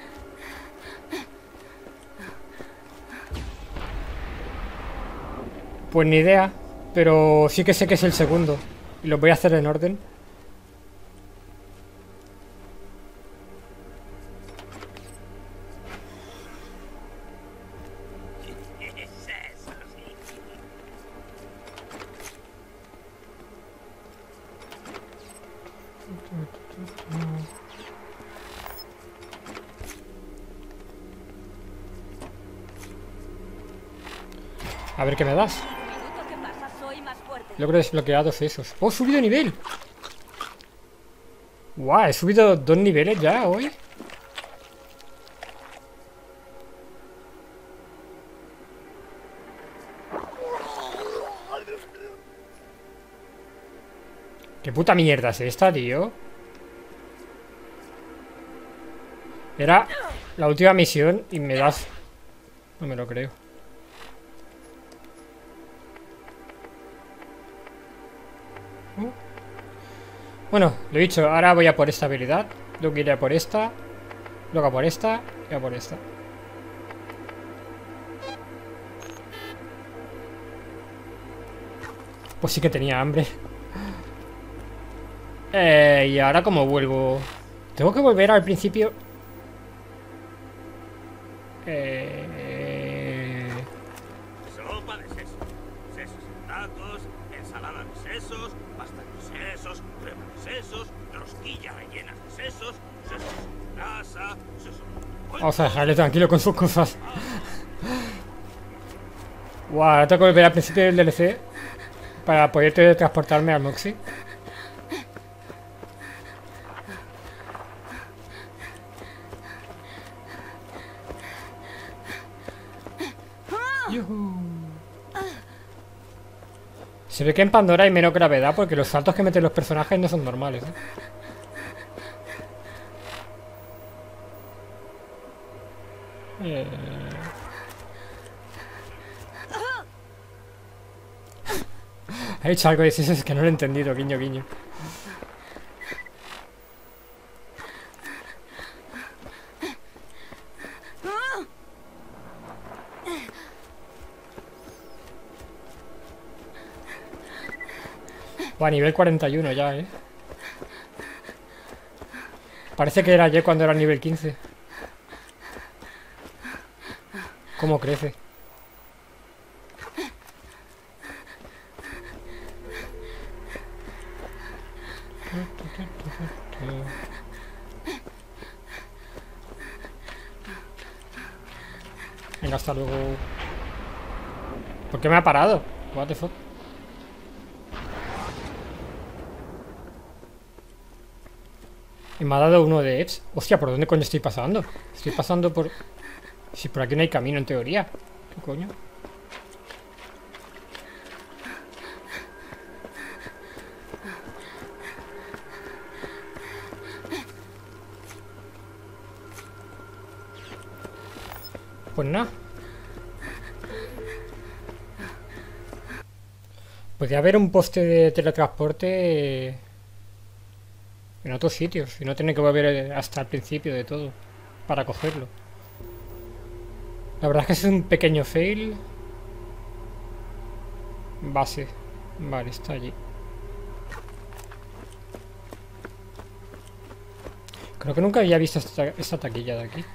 Pues ni idea. Pero sí que sé que es el segundo. Y lo voy a hacer en orden. A ver qué me das. Minuto que pasa, soy más fuerte. Logro desbloqueados esos. ¡Oh, he subido de nivel! ¡Guau! He subido dos niveles ya hoy. ¿Qué puta mierda es esta, tío? Era la última misión y me das... No me lo creo. Bueno, lo he dicho, ahora voy a por esta habilidad. Luego iré a por esta. Luego a por esta. Y a por esta. Pues sí que tenía hambre. Eh, y ahora como vuelvo... Tengo que volver al principio. Eh... Sopa de sesos, sesos en tacos, ensalada de sesos, pasta de sesos, crema de sesos, rosquilla rellena de sesos, sesos en grasa, sesos... Vamos a dejarle tranquilo con sus cosas. Guau, ahora tengo que volver al principio del D L C para poder teletransportarme al Moxie. Yuhu. Se ve que en Pandora hay menos gravedad porque los saltos que meten los personajes no son normales, ¿eh? Eh... Ha dicho algo de eso, es que no lo he entendido, guiño, guiño. Buah, nivel cuarenta y uno ya, eh. Parece que era ayer cuando era nivel quince. ¿Cómo crece? Venga, hasta luego. ¿Por qué me ha parado? What the fuck? Y me ha dado uno de Edge. Hostia, ¿por dónde coño estoy pasando? Estoy pasando por... Si por aquí no hay camino en teoría. ¿Qué coño? Pues nada. Podría haber un poste de teletransporte en otros sitios y no tener que volver hasta el principio de todo para cogerlo. La verdad es que es un pequeño fail. Base. Vale, está allí. Creo que nunca había visto esta, esta taquilla de aquí.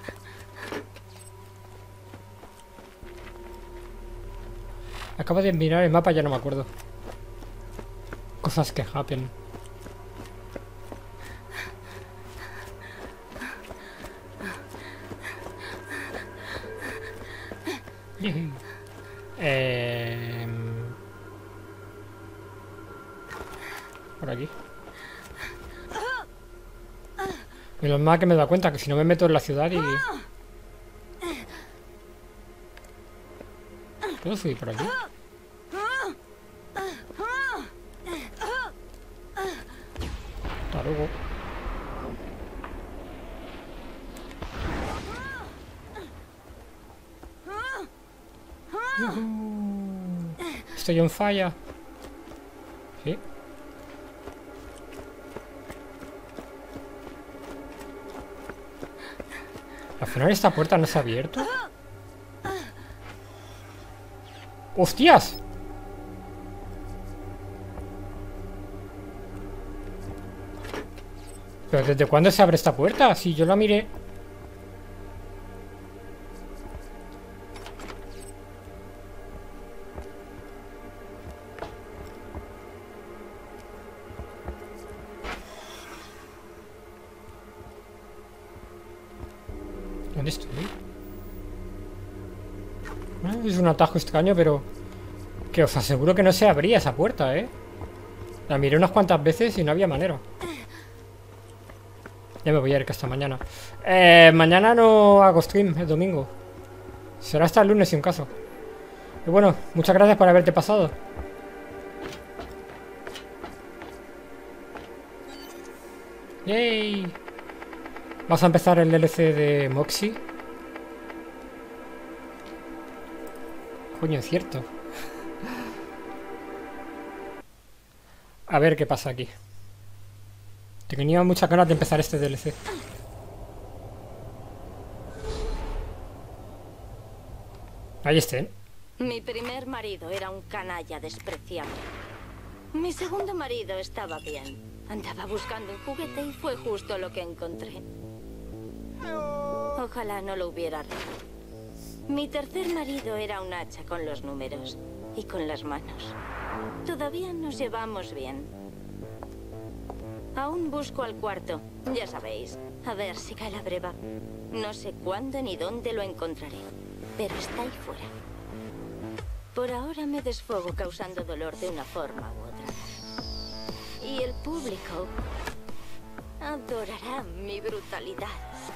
Acabo de mirar el mapa, ya no me acuerdo. Cosas que happen. eh... Por aquí. Menos mal que me he dado cuenta que si no me meto en la ciudad y... ¿Puedo subir por aquí? Hasta luego. Uh-huh. Estoy en falla. Sí. Al final esta puerta no se ha abierto. ¡Hostias! ¿Pero desde cuándo se abre esta puerta? Si yo la miré... ¿Dónde estoy? Es un atajo extraño, pero... que os aseguro que no se abría esa puerta, ¿eh? La miré unas cuantas veces y no había manera. Ya me voy a ir que hasta mañana. Eh, mañana no hago stream, es domingo. Será hasta el lunes si un caso. Y bueno, muchas gracias por haberte pasado. ¡Yay! Vamos a empezar el D L C de Moxie. Coño, es cierto. A ver qué pasa aquí. Tenía muchas ganas de empezar este D L C. Ahí estén. Mi primer marido era un canalla despreciable. Mi segundo marido estaba bien. Andaba buscando un juguete y fue justo lo que encontré. Ojalá no lo hubiera robado. Mi tercer marido era un hacha con los números y con las manos. Todavía nos llevamos bien. Aún busco al cuarto, ya sabéis, a ver si cae la breva. No sé cuándo ni dónde lo encontraré, pero está ahí fuera. Por ahora me desfogo causando dolor de una forma u otra. Y el público adorará mi brutalidad.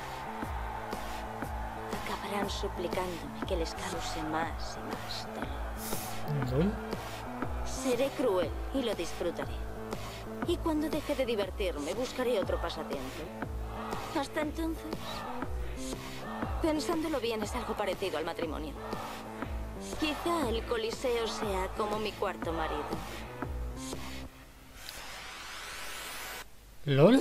Acabarán suplicándome que les cause más y más dolor. Seré cruel y lo disfrutaré. Y cuando deje de divertirme, buscaré otro pasatiempo. Hasta entonces, pensándolo bien, es algo parecido al matrimonio. Quizá el Coliseo sea como mi cuarto marido. ¿Lol?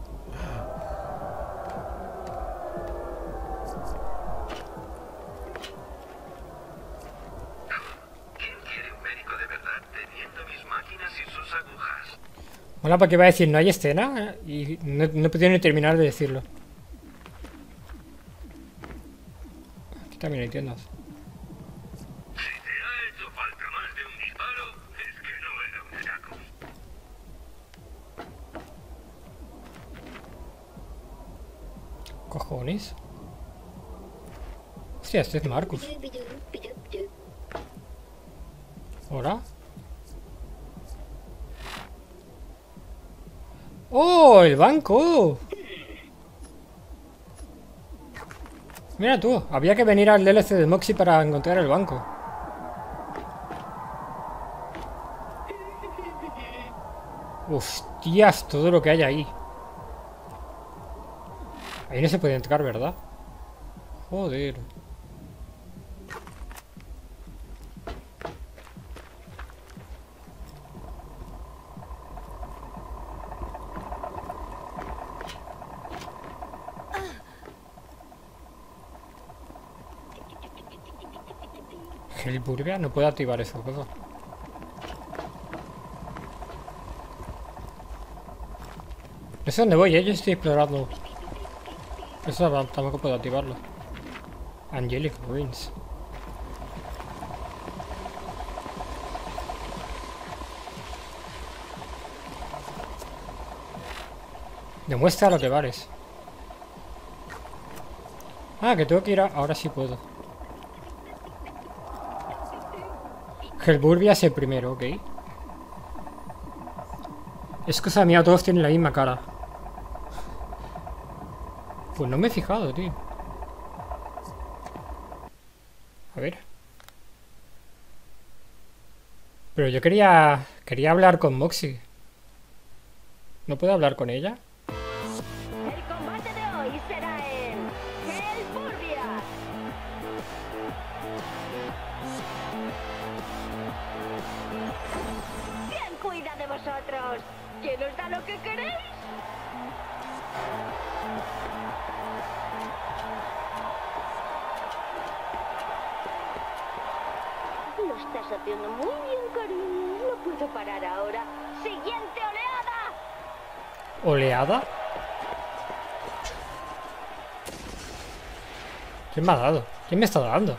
Hola, porque iba a decir no hay escena y no, no he podido ni terminar de decirlo. Aquí también hay tiendas. Si te ha hecho falta más de un disparo, es que no era un saco. Cojones. Hostia, este es Marcus. ¿Hola? ¡Oh, el banco! Mira tú, había que venir al D L C de Moxie para encontrar el banco. Hostias, todo lo que hay ahí. Ahí no se puede entrar, ¿verdad? Joder. Hellburger no puede activar eso, cosa. No sé dónde voy, ¿eh? Yo estoy explorando. Eso tampoco puedo activarlo. Angelic Ruins. Demuestra lo que vales. Ah, que tengo que ir a... Ahora sí puedo. Helburbia es el primero, ok. Es cosa mía, todos tienen la misma cara. Pues no me he fijado, tío. A ver. Pero yo quería... Quería hablar con Moxie. ¿No puedo hablar con ella? El combate de hoy será en Helburbia. ¿Quién cuida de vosotros? ¿Quién os da lo que queréis? Lo estás haciendo muy bien, cariño. No puedo parar ahora. ¡Siguiente oleada! ¿Oleada? ¿Quién me ha dado? ¿Quién me está dando?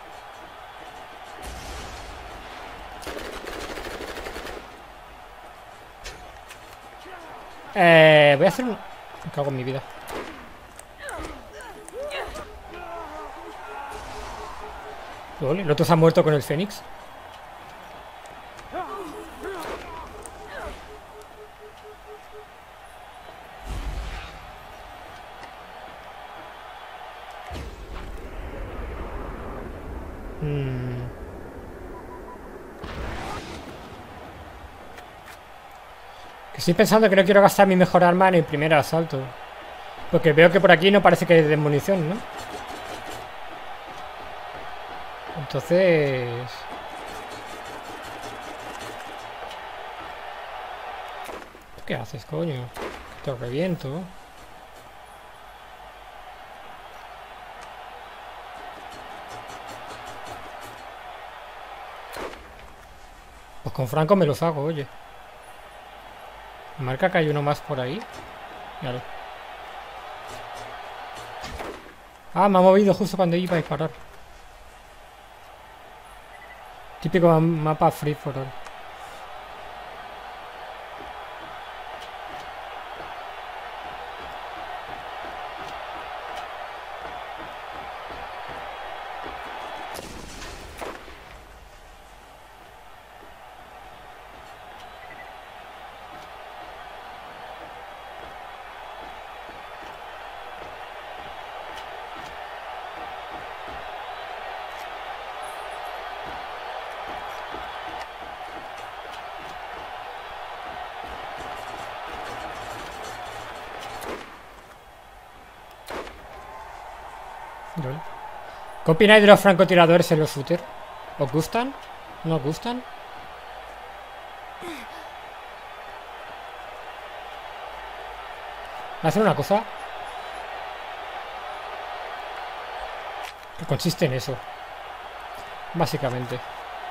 Eh, voy a hacer un... Me cago en mi vida. Lol, ¿el otro se ha muerto con el Fénix? Hmm. Que estoy pensando que no quiero gastar mi mejor arma en el primer asalto. Porque veo que por aquí no parece que es de munición, ¿no? Entonces... ¿Qué haces, coño? Que te reviento. Pues con Franco me los hago, oye. Marca que hay uno más por ahí. Míralo. Ah, me ha movido justo cuando iba a disparar. Típico mapa free for all. ¿Qué opináis de los francotiradores en los shooters? ¿Os gustan? ¿No os gustan? Voy a hacer una cosa que consiste en eso, básicamente.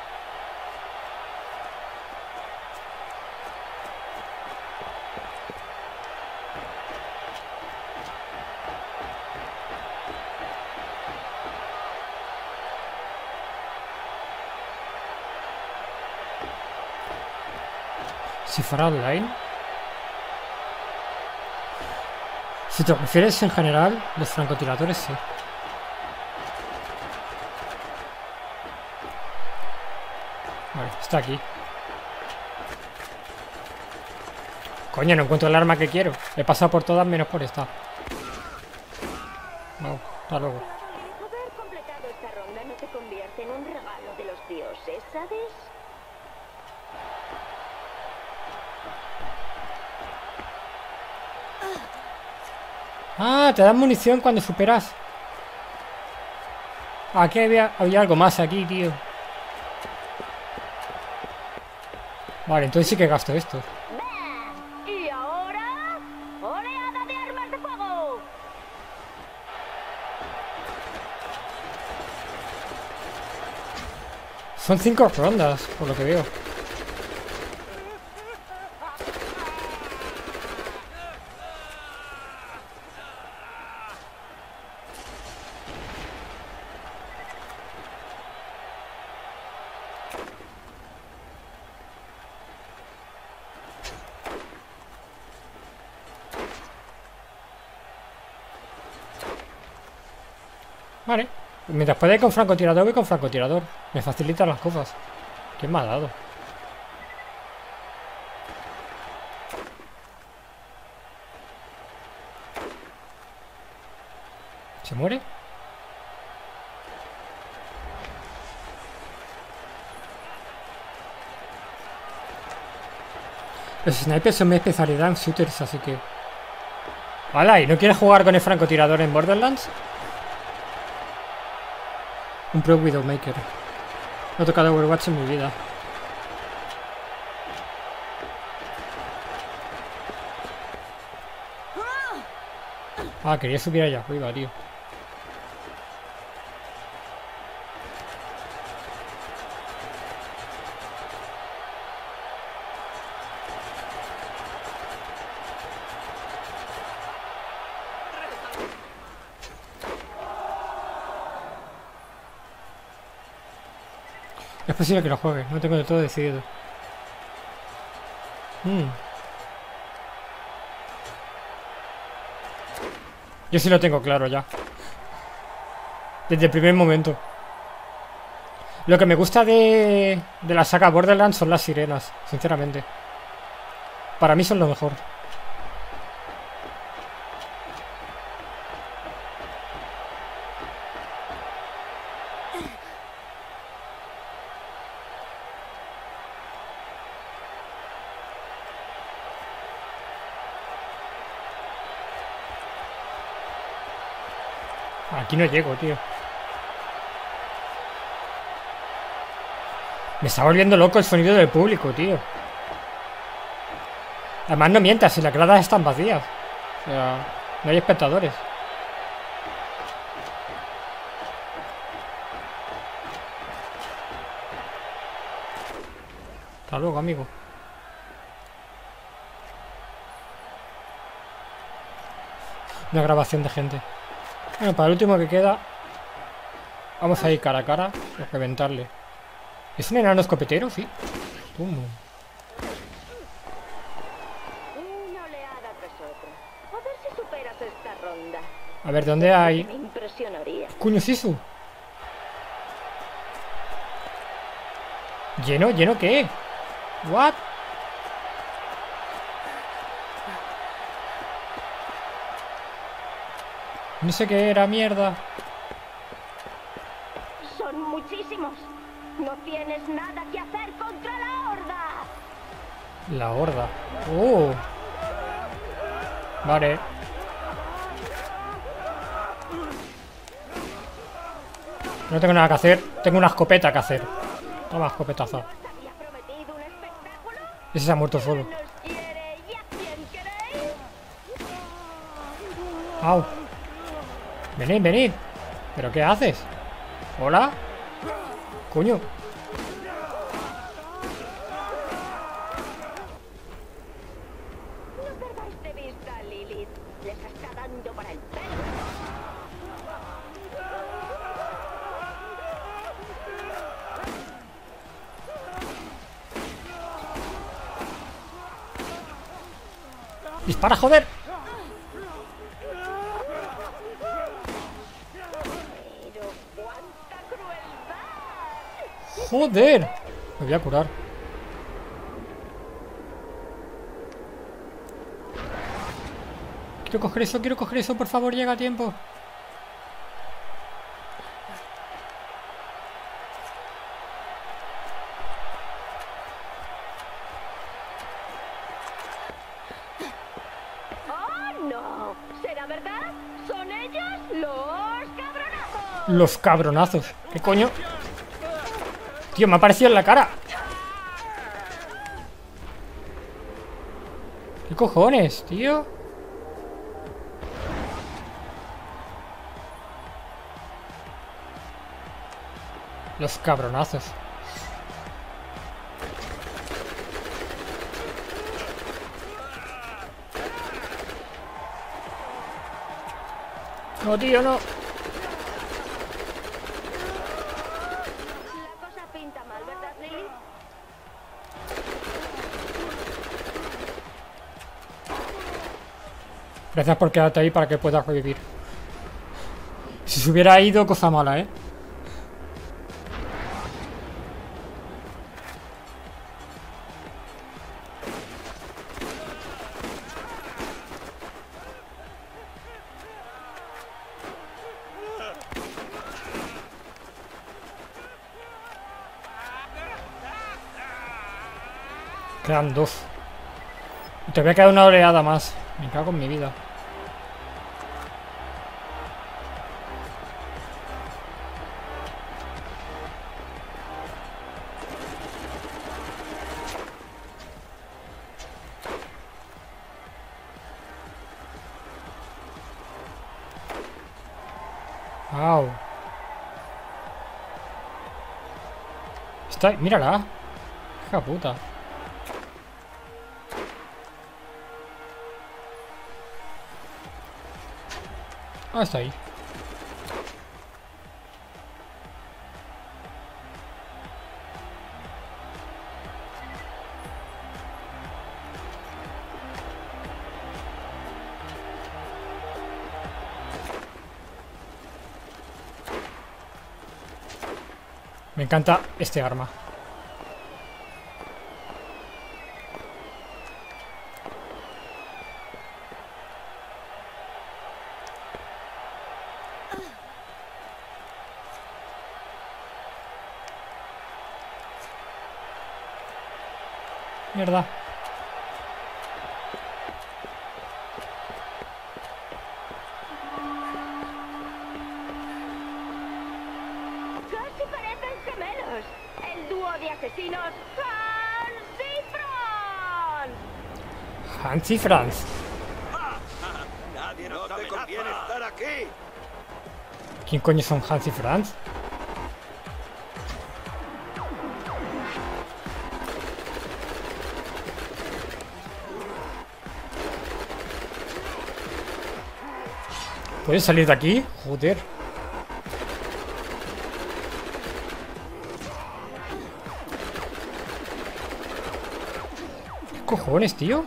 Si fuera online. Si te refieres en general, los francotiradores sí. Vale, está aquí. Coño, no encuentro el arma que quiero. He pasado por todas menos por esta. Vamos, hasta luego. Haber completado esta ronda no te convierte en un regalo de los dioses, ¿sabes? Ah, te dan munición cuando superas. Aquí había, había algo más aquí, tío. Vale, entonces sí que gasto esto. Y ahora, oleada de armas de fuego. Son cinco rondas, por lo que veo. Vale. Mientras pueda ir con francotirador, voy con francotirador. Me facilitan las cosas. ¿Quién me ha dado? ¿Se muere? Los snipers son mi especialidad en shooters, así que... ¡Hala! ¿Y no quieres jugar con el francotirador en Borderlands? Un pro Widowmaker. No he tocado Overwatch en mi vida. Ah, quería subir allá arriba, tío. Es posible que lo juegue, no tengo de todo decidido. Hmm. Yo sí lo tengo claro ya. Desde el primer momento. Lo que me gusta de, de la saga Borderlands son las sirenas, sinceramente. Para mí son lo mejor. Aquí no llego, tío. Me está volviendo loco el sonido del público, tío. Además no mientas, si las gradas están vacías. O sea, no hay espectadores. Hasta luego, amigo. Una grabación de gente. Bueno, para el último que queda, vamos a ir cara a cara a reventarle. ¿Es un enano escopetero? Sí. Pum. Una oleada tras otra. A ver si superas esta ronda. A ver, ¿dónde hay? Me impresionaría. Cuño Sisu. ¿Lleno? ¿Lleno qué? ¿What? No sé qué era, mierda. Son muchísimos. No tienes nada que hacer contra la horda. La horda. Oh. Vale. No tengo nada que hacer. Tengo una escopeta que hacer. Toma, escopetazo. ¿Había prometido un espectáculo? Ese se ha muerto solo. ¿Nos quiere y a quién queréis? Au. Venid, venid. ¿Pero qué haces? ¿Hola? Coño. No perdáis de vista a Lilith. Les está dando para el pelo. ¡Dispara, joder! Pero cuánta crueldad. ¡Joder! Me voy a curar. Quiero coger eso, quiero coger eso, por favor, llega a tiempo. ¡Oh, no! ¿Será verdad? ¿Son ellos los cabronazos? Los cabronazos. ¿Qué coño? Tío, me ha aparecido en la cara. ¿Qué cojones, tío? Los cabronazos. No, tío, no. La cosa pinta mal, ¿verdad, Lilith? Gracias por quedarte ahí para que puedas revivir. Si Si se hubiera ido, cosa mala, ¿eh? Quedan dos. Te voy a quedar una oleada más. Me cago en mi vida. Au. Está... Mírala. Hija puta. Ah, está ahí. Me encanta este arma. Mierda. Casi parecen gemelos. El dúo de asesinos Hans y Franz. Hans y Franz. Nadie no te conviene estar aquí. ¿Quién coño son Hans y Franz? ¿Puedes salir de aquí? Joder. ¿Qué cojones, tío?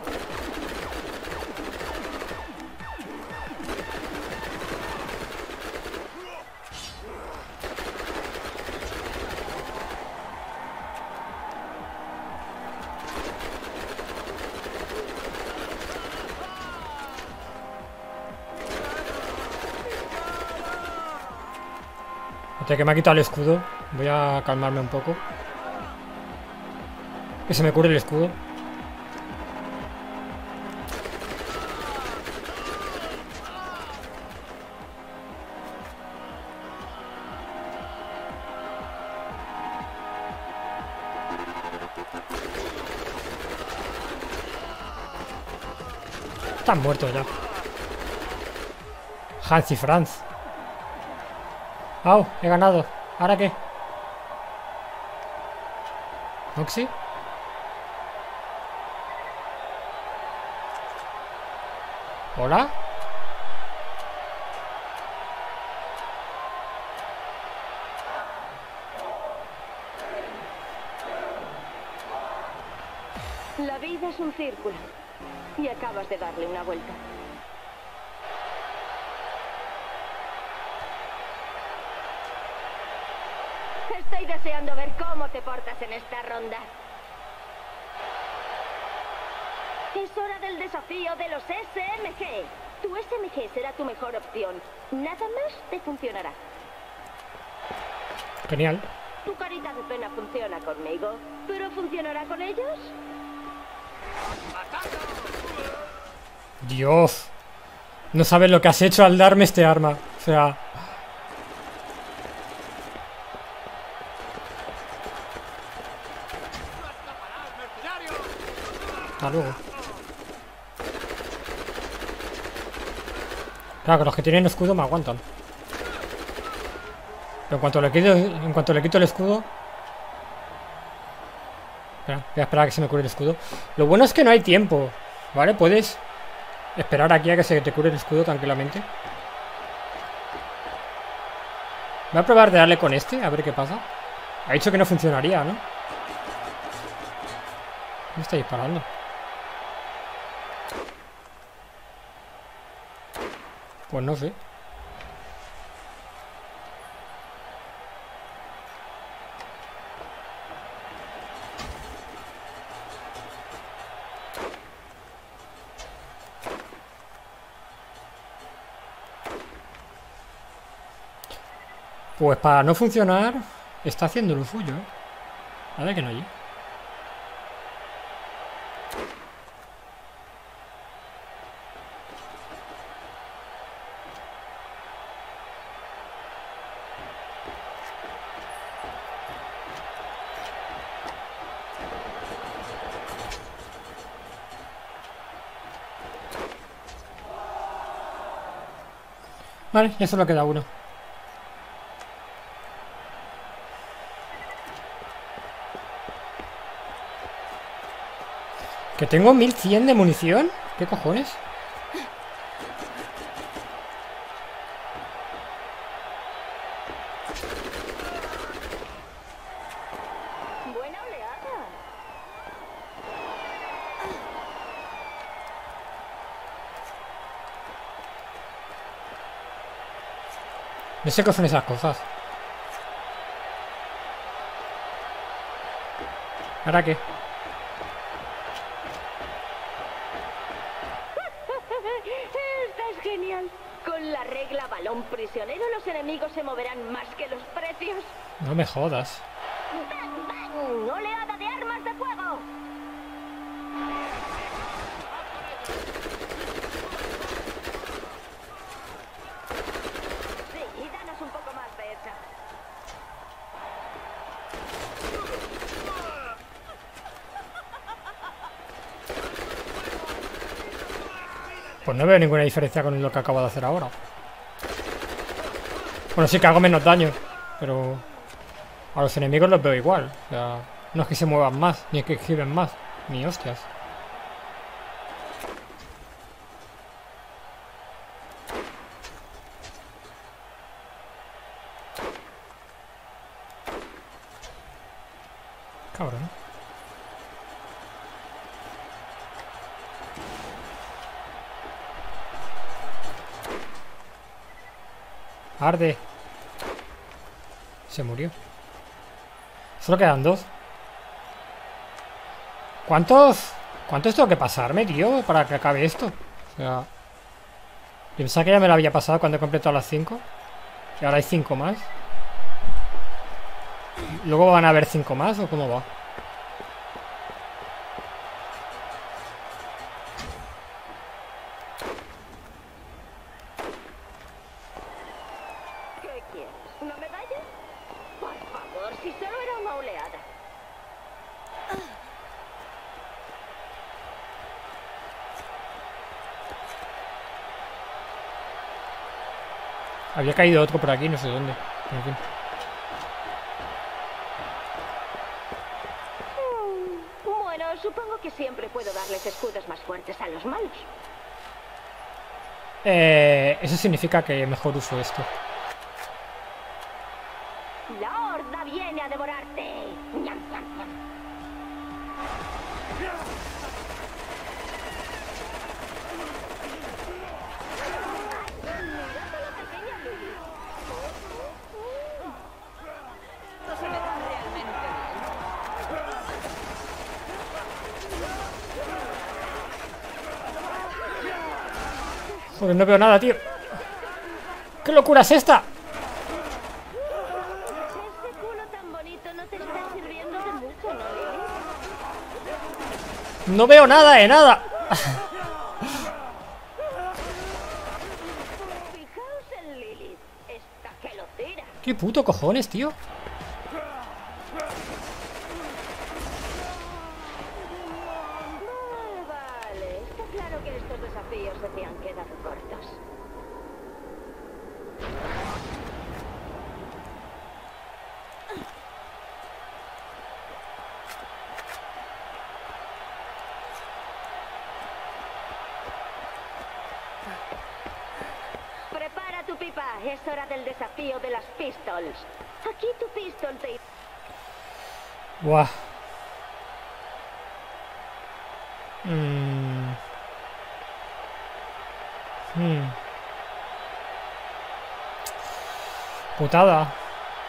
Hasta que me ha quitado el escudo. Voy a calmarme un poco. Que se me cure el escudo. Están muertos ya. Hans y Franz. ¡Au! He ganado. ¿Ahora qué? ¿Oxy? ¿Hola? La vida es un círculo. Y acabas de darle una vuelta. Estoy deseando ver cómo te portas en esta ronda. Es hora del desafío de los S M G. Tu S M G será tu mejor opción. Nada más te funcionará. Genial. Tu carita de pena funciona conmigo, ¿pero funcionará con ellos? Dios. No sabes lo que has hecho al darme este arma. O sea... Hasta luego. Claro, que los que tienen escudo me aguantan. Pero en cuanto le quito, en cuanto le quito el escudo... Espera, voy a esperar a que se me cure el escudo. Lo bueno es que no hay tiempo, ¿vale? Puedes esperar aquí a que se te cure el escudo tranquilamente. Voy a probar de darle con este, a ver qué pasa. Ha dicho que no funcionaría, ¿no? Me está disparando. Pues no sé. Pues para no funcionar, está haciendo lo suyo, ¿eh? A ver que no hay. Vale, ya solo queda uno. ¿Que tengo mil cien de munición? ¿Qué cojones? Buena oleada. No sé qué son esas cosas. ¿Ahora qué? Esta es genial. Con la regla balón prisionero, los enemigos se moverán más que los precios. No me jodas. ¡Bang, bang! ¡Oleada de armas de fuego! Sí, y danos un poco más de esa. Pues no veo ninguna diferencia con lo que acabo de hacer ahora. Bueno, sí que hago menos daño, pero a los enemigos los veo igual. O sea, no es que se muevan más, ni es que esquiven más, ni hostias. Cabrón. Arde. Se murió. Solo quedan dos. ¿Cuántos? ¿Cuántos tengo que pasarme, tío? Para que acabe esto. O sea... Pensaba que ya me lo había pasado cuando he completado las cinco. Y ahora hay cinco más. ¿Luego van a haber cinco más o cómo va? ¿Qué quieres? ¿Una medalla? Por favor, si solo era una oleada. Había caído otro por aquí, no sé dónde. En fin. Mm, Bueno, supongo que siempre puedo darles escudos más fuertes a los malos. Eh, eso significa que mejor uso esto. La horda viene a devorarte. Ñam, ñam, ñam. Joder, no veo nada, tío. ¿Qué locura es esta? Ese culo tan bonito no te está sirviendo de mucho, ¿no, Lily? No veo nada de nada. Fijaos en Lilith. Esta que lo tira. ¿Qué puto cojones, tío? Vale, vale. Está claro que estos desafíos se te han quedado cortos. Prepara tu pipa. Es hora del desafío de las pistols. Aquí tu pistol te... Buah. Mm. Hmm. Putada.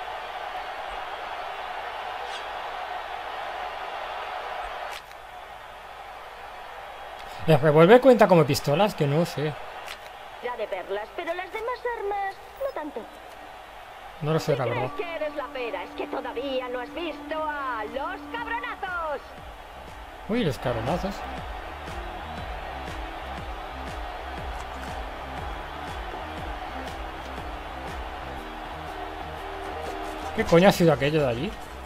¿El revólver cuenta como pistolas? Que no sé. Ya de perlas, pero las demás armas no tanto. No lo sé, la verdad. ¿Crees que eres la pera? Es que todavía no has visto a los cabronazos. Uy, los cabronazos. ¿Qué coño ha sido aquello de allí?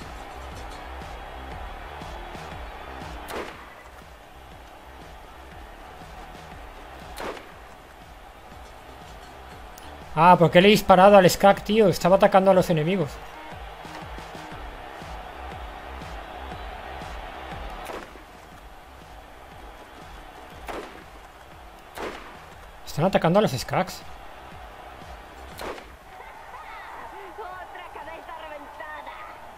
Ah, ¿por qué le he disparado al Skag, tío? Estaba atacando a los enemigos. Están atacando a los Skags. Otra cabeza reventada.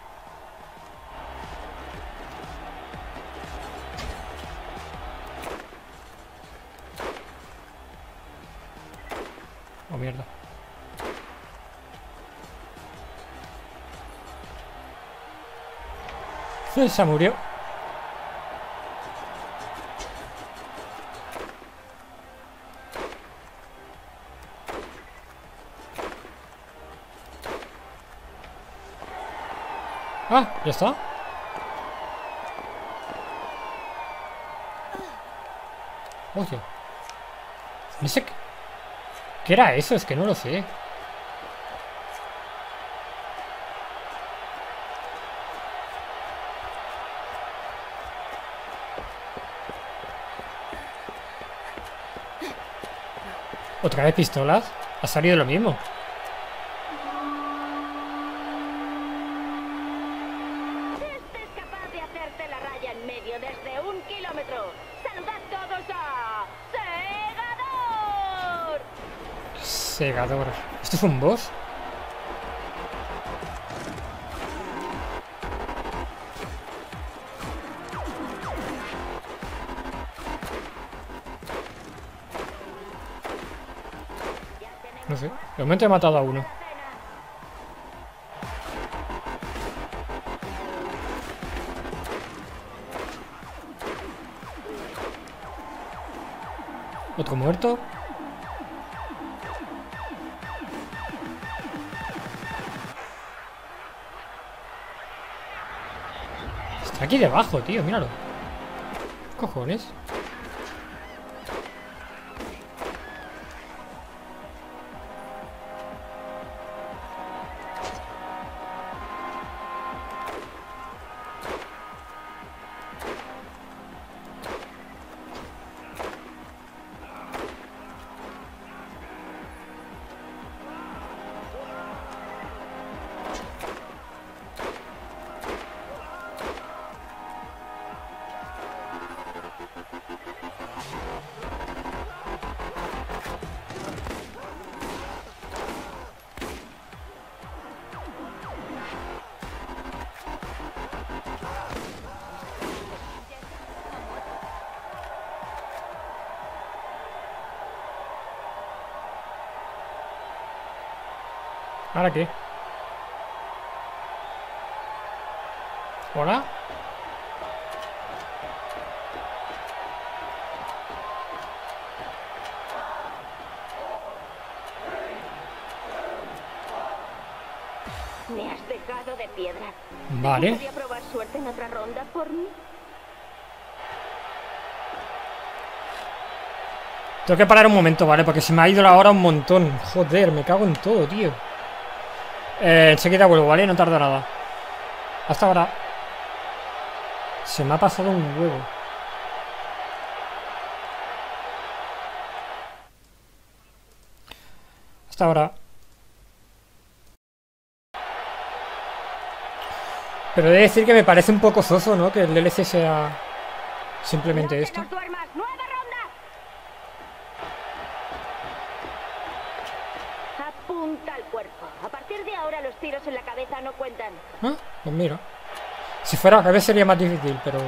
Oh, mierda. Se murió. Ah, ya está. Oye. No sé qué... ¿Qué era eso? Es que no lo sé. ¿Otra vez pistolas? Ha salido lo mismo. Este es capaz de hacerte la raya en medio desde un kilómetro. ¡Saludad todos a... ¡Segador! Segador. ¿Esto es un boss? No sé. De momento he matado a uno. ¿Otro muerto? Está aquí debajo, tío, míralo. ¿Qué cojones? ¿Ahora qué? ¿Hola? Me has dejado de piedra. Vale. ¿Podría probar suerte en otra ronda por mí? Tengo que parar un momento, ¿vale? Porque se me ha ido la hora un montón. Joder, me cago en todo, tío. Eh, enseguida vuelvo, ¿vale? No tarda nada. Hasta ahora. Se me ha pasado un huevo. Hasta ahora. Pero he de decir que me parece un poco soso, ¿no? Que el D L C sea simplemente No te esto. nos duermas. ¡Nueva ronda! Apunta al cuerpo. A partir de ahora los tiros en la cabeza no cuentan. Ah, pues mira. Si fuera al revés sería más difícil, pero...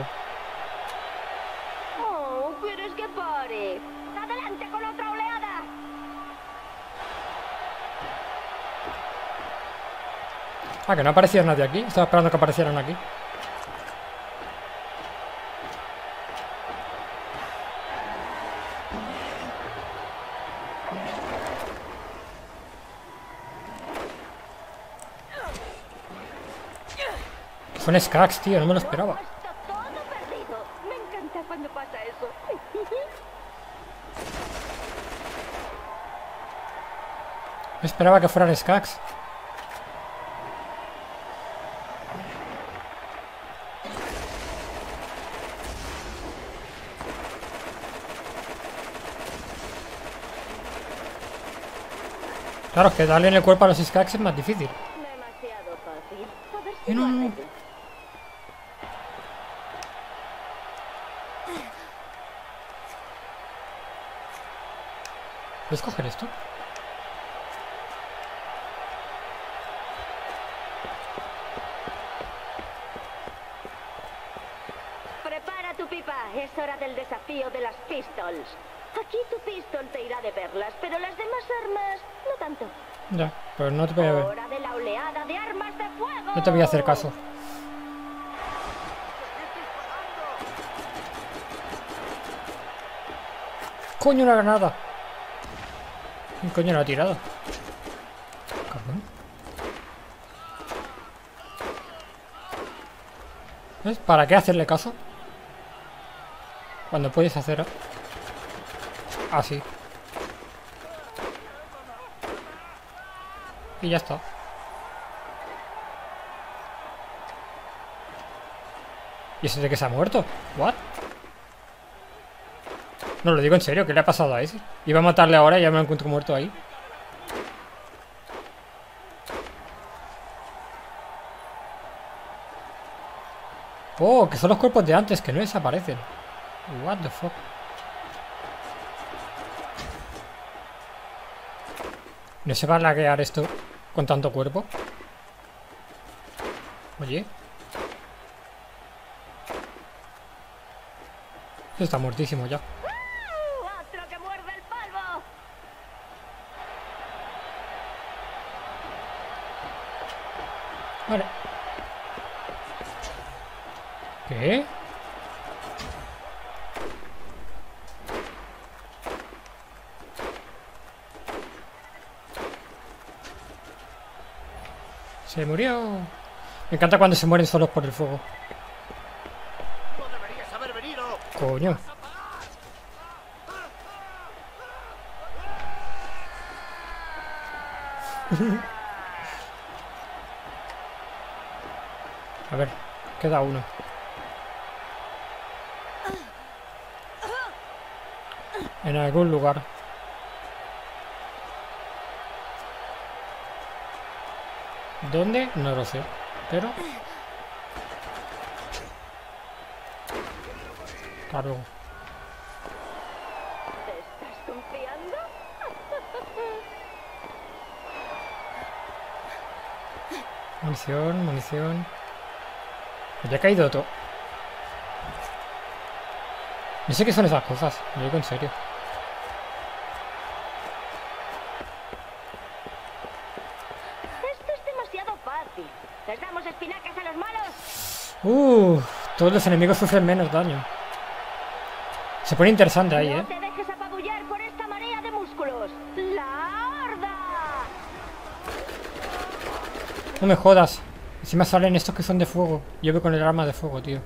Oh, ¿quieres que pare? ¡Adelante con otra oleada! Ah, que no aparecía nadie aquí. Estaba esperando que aparecieran aquí. Son Skax, tío, no me lo esperaba. Está todo perdido. Me encanta cuando pasa eso. No esperaba que fueran Skax. Claro, es que darle en el cuerpo a los Skax es más difícil. Demasiado fácil. A ver si Eh, no, lo no. arreglo. ¿Puedes coger esto? Prepara tu pipa. Es hora del desafío de las pistols. Aquí tu pistol te irá de perlas, pero las demás armas no tanto. Ya, pero no te voy a ver. Hora de la oleada de armas de fuego. No te voy a hacer caso. ¡Coño, una granada! ¿Quién coño la ha tirado? Cabrón. ¿Ves? ¿Para qué hacerle caso? Cuando puedes hacer así. Y ya está. ¿Y ese de que se ha muerto? ¿What? No, lo digo en serio, ¿qué le ha pasado a ese? Iba a matarle ahora y ya me lo encuentro muerto ahí. Oh, que son los cuerpos de antes, que no desaparecen. What the fuck. ¿No se va a laguear esto con tanto cuerpo? Oye. Está muertísimo ya. ¡Uh! ¡Otro que muerde el polvo! Vale. ¿Qué? Se murió. Me encanta cuando se mueren solos por el fuego. No deberías haber venido. Coño. A ver, queda uno. En algún lugar. ¿Dónde? No lo sé. Pero... Claro. ¿Te estás confiando? Munición, munición. Ya ha caído todo. No sé qué son esas cosas, lo digo en serio. Esto es demasiado fácil. ¿Les damos espinacas a los malos? Uh, todos los enemigos sufren menos daño. Se pone interesante ahí, No eh. te dejes apabullar por esta marea de músculos. ¡La horda! No me jodas. Encima salen estos que son de fuego. Yo voy con el arma de fuego, tío.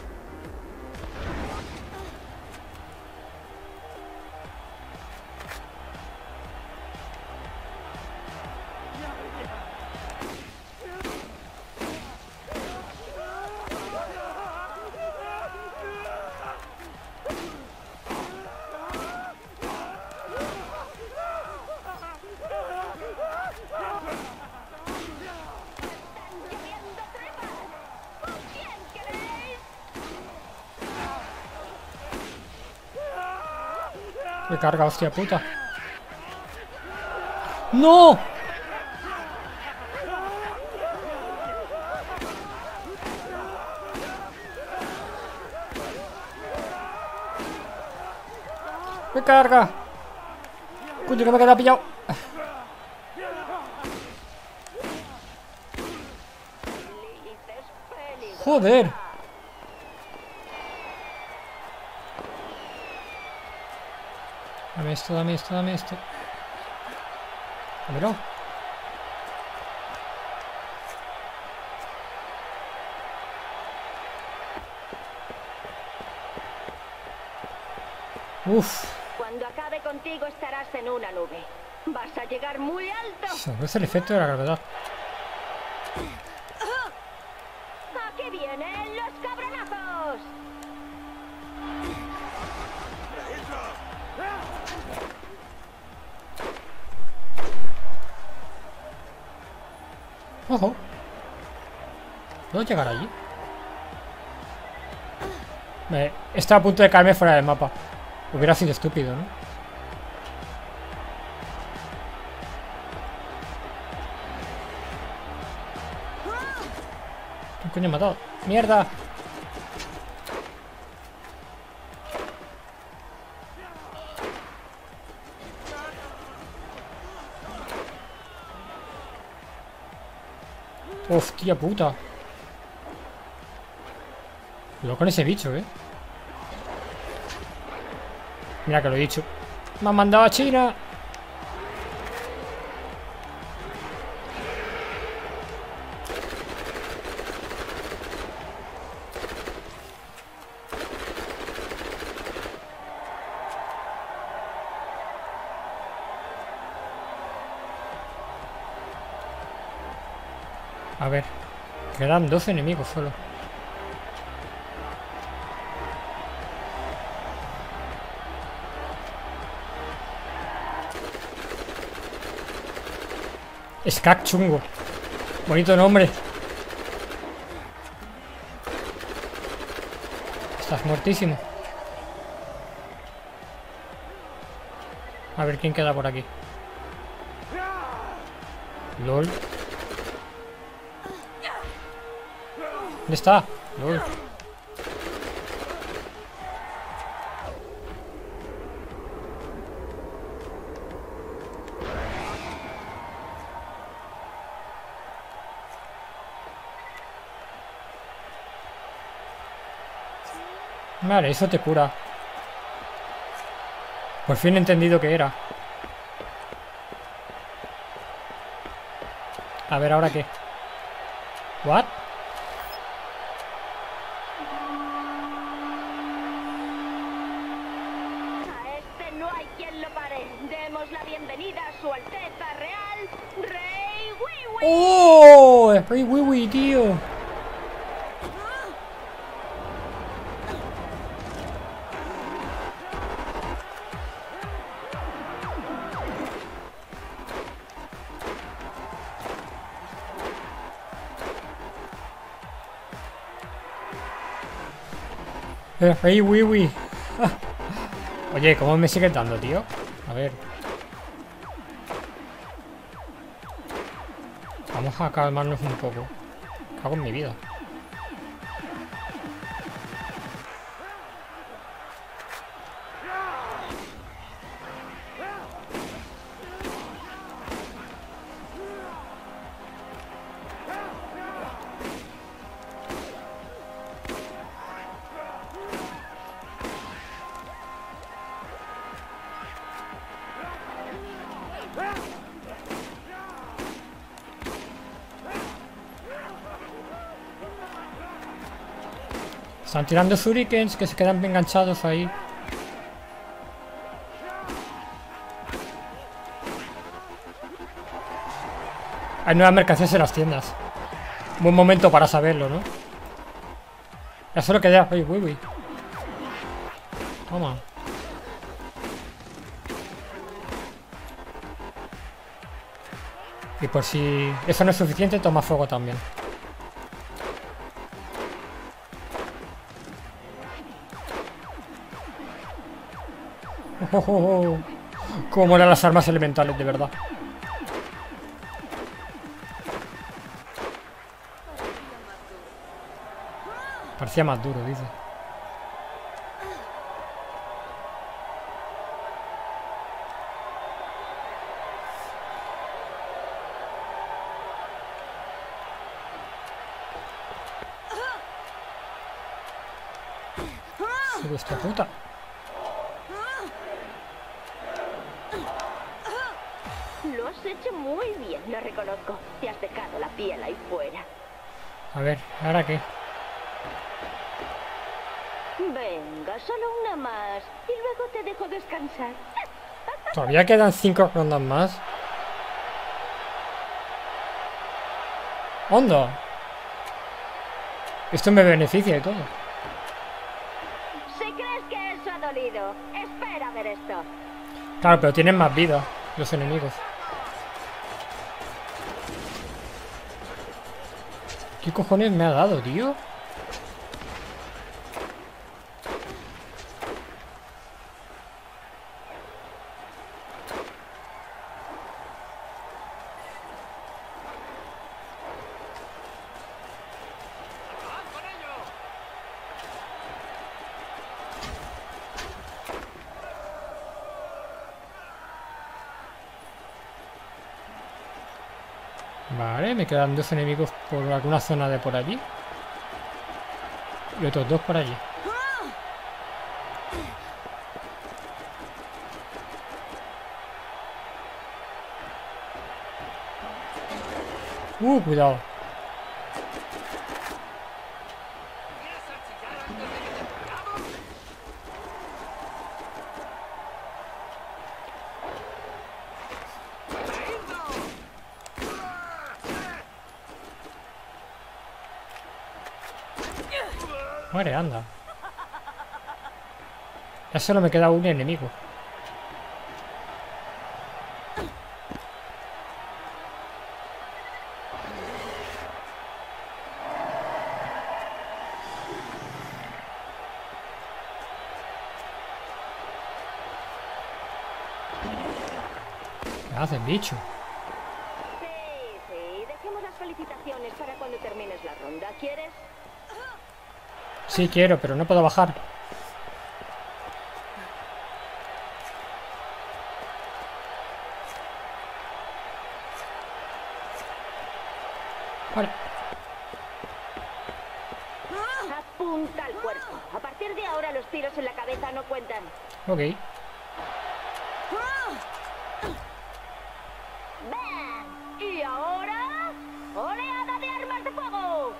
¡Lloviendo trepas! ¿Quién queréis? Me carga, hostia puta. ¡No! ¡Me carga! Coño, que me queda pillado. Dices peligrosa. Joder. Dame esto, dame esto, dame esto. Dámelo. Uf. Cuando acabe contigo estarás en una nube. Vas a llegar muy alto. Eso es el efecto de la gravedad. ¡Aquí vienen los cabronazos! Ojo. ¿Puedo llegar allí? Me... Está a punto de caerme fuera del mapa. Hubiera sido estúpido, ¿no? ¿Qué coño he matado? ¡Mierda! ¡Hostia puta! Cuidado con ese bicho, ¿eh? Mira que lo he dicho. ¡Me han mandado a China! A ver, quedan doce enemigos solo. Skak chungo. Bonito nombre. Estás muertísimo. A ver quién queda por aquí. LOL. ¿Dónde está? LOL. Vale, eso te cura. Por fin he entendido qué era. A ver, ¿ahora qué? ¿What? A este no hay quien lo pare. Demos la bienvenida a su Alteza Real, Rey Wiwi. ¡Oh! ¡Es Rey Wiwi, tío! El Rey Wiwi. Oye, ¿cómo me sigue dando, tío? A ver. Vamos a calmarnos un poco. Cago en mi vida. Están tirando shurikens que se quedan enganchados ahí. Hay nuevas mercancías en las tiendas. Buen momento para saberlo, ¿no? Ya solo queda. Uy, uy, uy. Toma. Y por si eso no es suficiente, toma fuego también. Oh, oh, oh. Cómo molan las armas elementales, de verdad. Parecía más duro, dice. ¡Hijo de esta puta! Lo has hecho muy bien, lo reconozco. Te has dejado la piel ahí fuera. A ver, ¿ahora qué? Venga, solo una más. Y luego te dejo descansar. Todavía quedan cinco rondas más. ¡Onda! Esto me beneficia y todo. Si crees que eso ha dolido, espera a ver esto. Claro, pero tienen más vida los enemigos. ¿Qué cojones me ha dado, tío? Vale, me quedan dos enemigos por alguna zona de por allí. Y otros dos por allí. Uh, cuidado. Muere, anda. Ya solo me queda un enemigo. ¿Qué haces, bicho? Sí, sí, dejemos las felicitaciones para cuando termines la ronda. ¿Quieres? Sí quiero, pero no puedo bajar. Vale. Apunta al cuerpo. A partir de ahora los tiros en la cabeza no cuentan. Ok. ¡Ven! Y ahora, oleada de armas de fuego.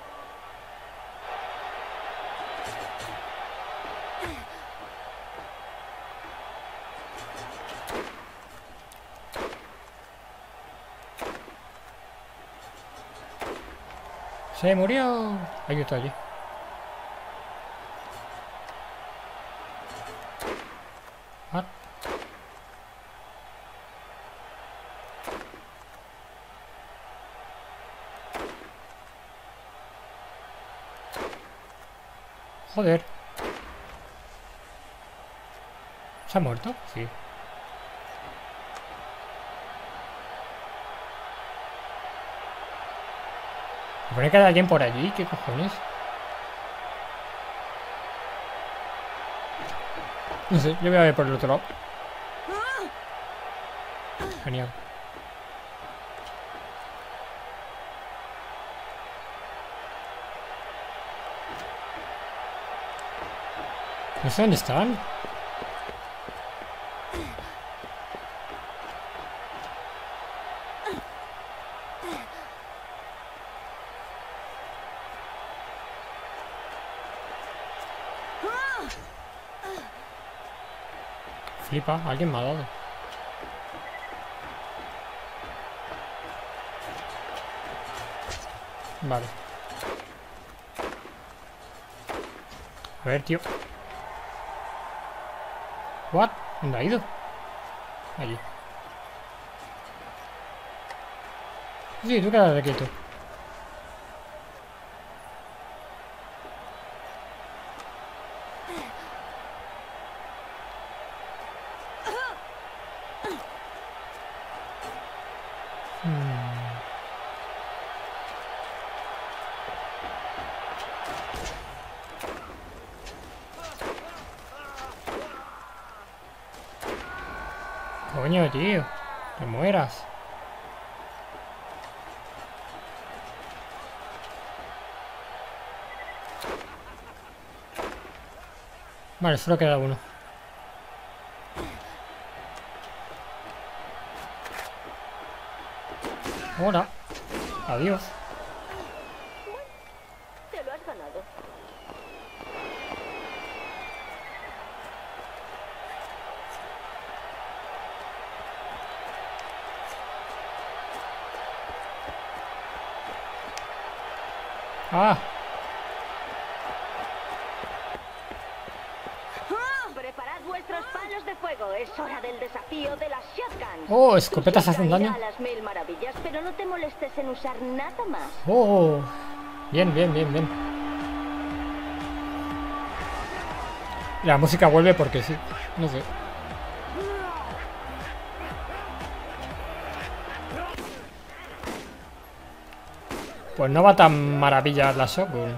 Se murió. Ahí está allí. Ah. Joder. ¿Se ha muerto? Sí. ¿Me pone que hay alguien por allí? ¿Qué cojones? No sé, yo voy a ver por el otro lado. Genial. No sé dónde están. Flipa, alguien me ha dado. Vale. A ver, tío. What? ¿Dónde ha ido? Allí. Sí, tú quédate quieto. Coño, tío. Te mueras. Vale, solo queda uno. Hola. Adiós. Te lo has ganado. Ah. Preparad vuestros palos de fuego. Es hora del desafío de las shotguns. Oh, escopetas Tu hacen shotgun daño. irá a las mil maravillas, pero no te molestes en usar nada más. Oh. Bien, bien, bien, bien. La música vuelve porque sí. No sé. Pues no va tan maravilla la shotgun.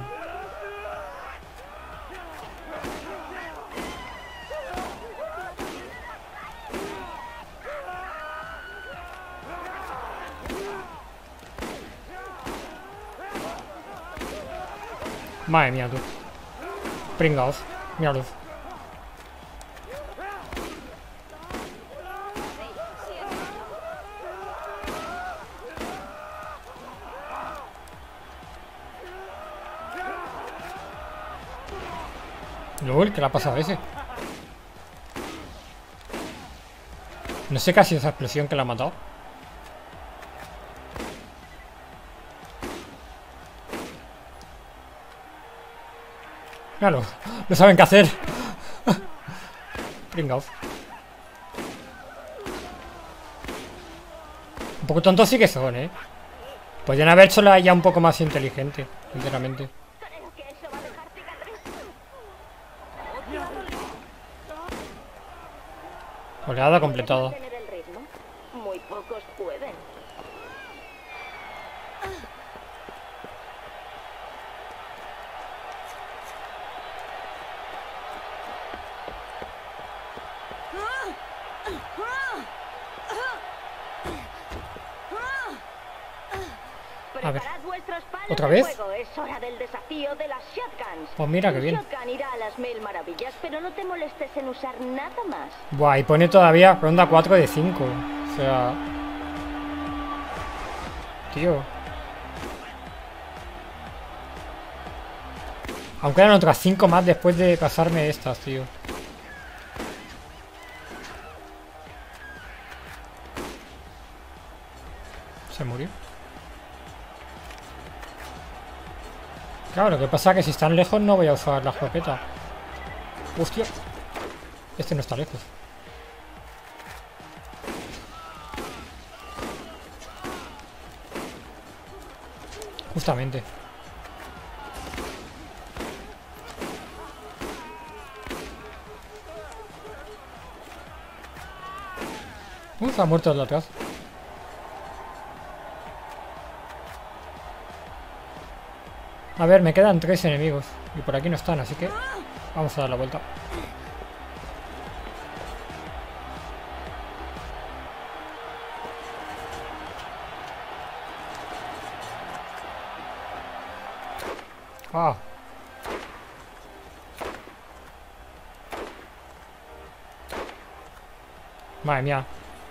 Madre mía, tú. Pringaos. Míralo. Luego, ¿qué le ha pasado a ese? No sé qué ha sido esa explosión que la ha matado. Claro, no saben qué hacer. Pringaos. Un poco tontos sí que son, ¿eh? Podrían haber hecho la ya un poco más inteligente, sinceramente. Creo que eso va a dejar cicatriz. Oleada completada. ¿Puedes mantener el ritmo? Muy pocos pueden. A ver. Preparad vuestros palos ¿Otra de vez? fuego. Es hora del desafío de las shotguns. Pues mira Tu qué bien. shotgun irá a las mil maravillas, pero no te molestes en usar nada más. Buah, y pone todavía ronda cuatro de cinco. O sea... Tío. Aún quedan otras cinco más después de pasarme estas, tío. Se murió. Claro, lo que pasa es que si están lejos no voy a usar la escopeta. Hostia. Este no está lejos. Justamente. Uf, ha muerto el de atrás. A ver, me quedan tres enemigos. Y por aquí no están, así que vamos a dar la vuelta. Ah. Madre mía.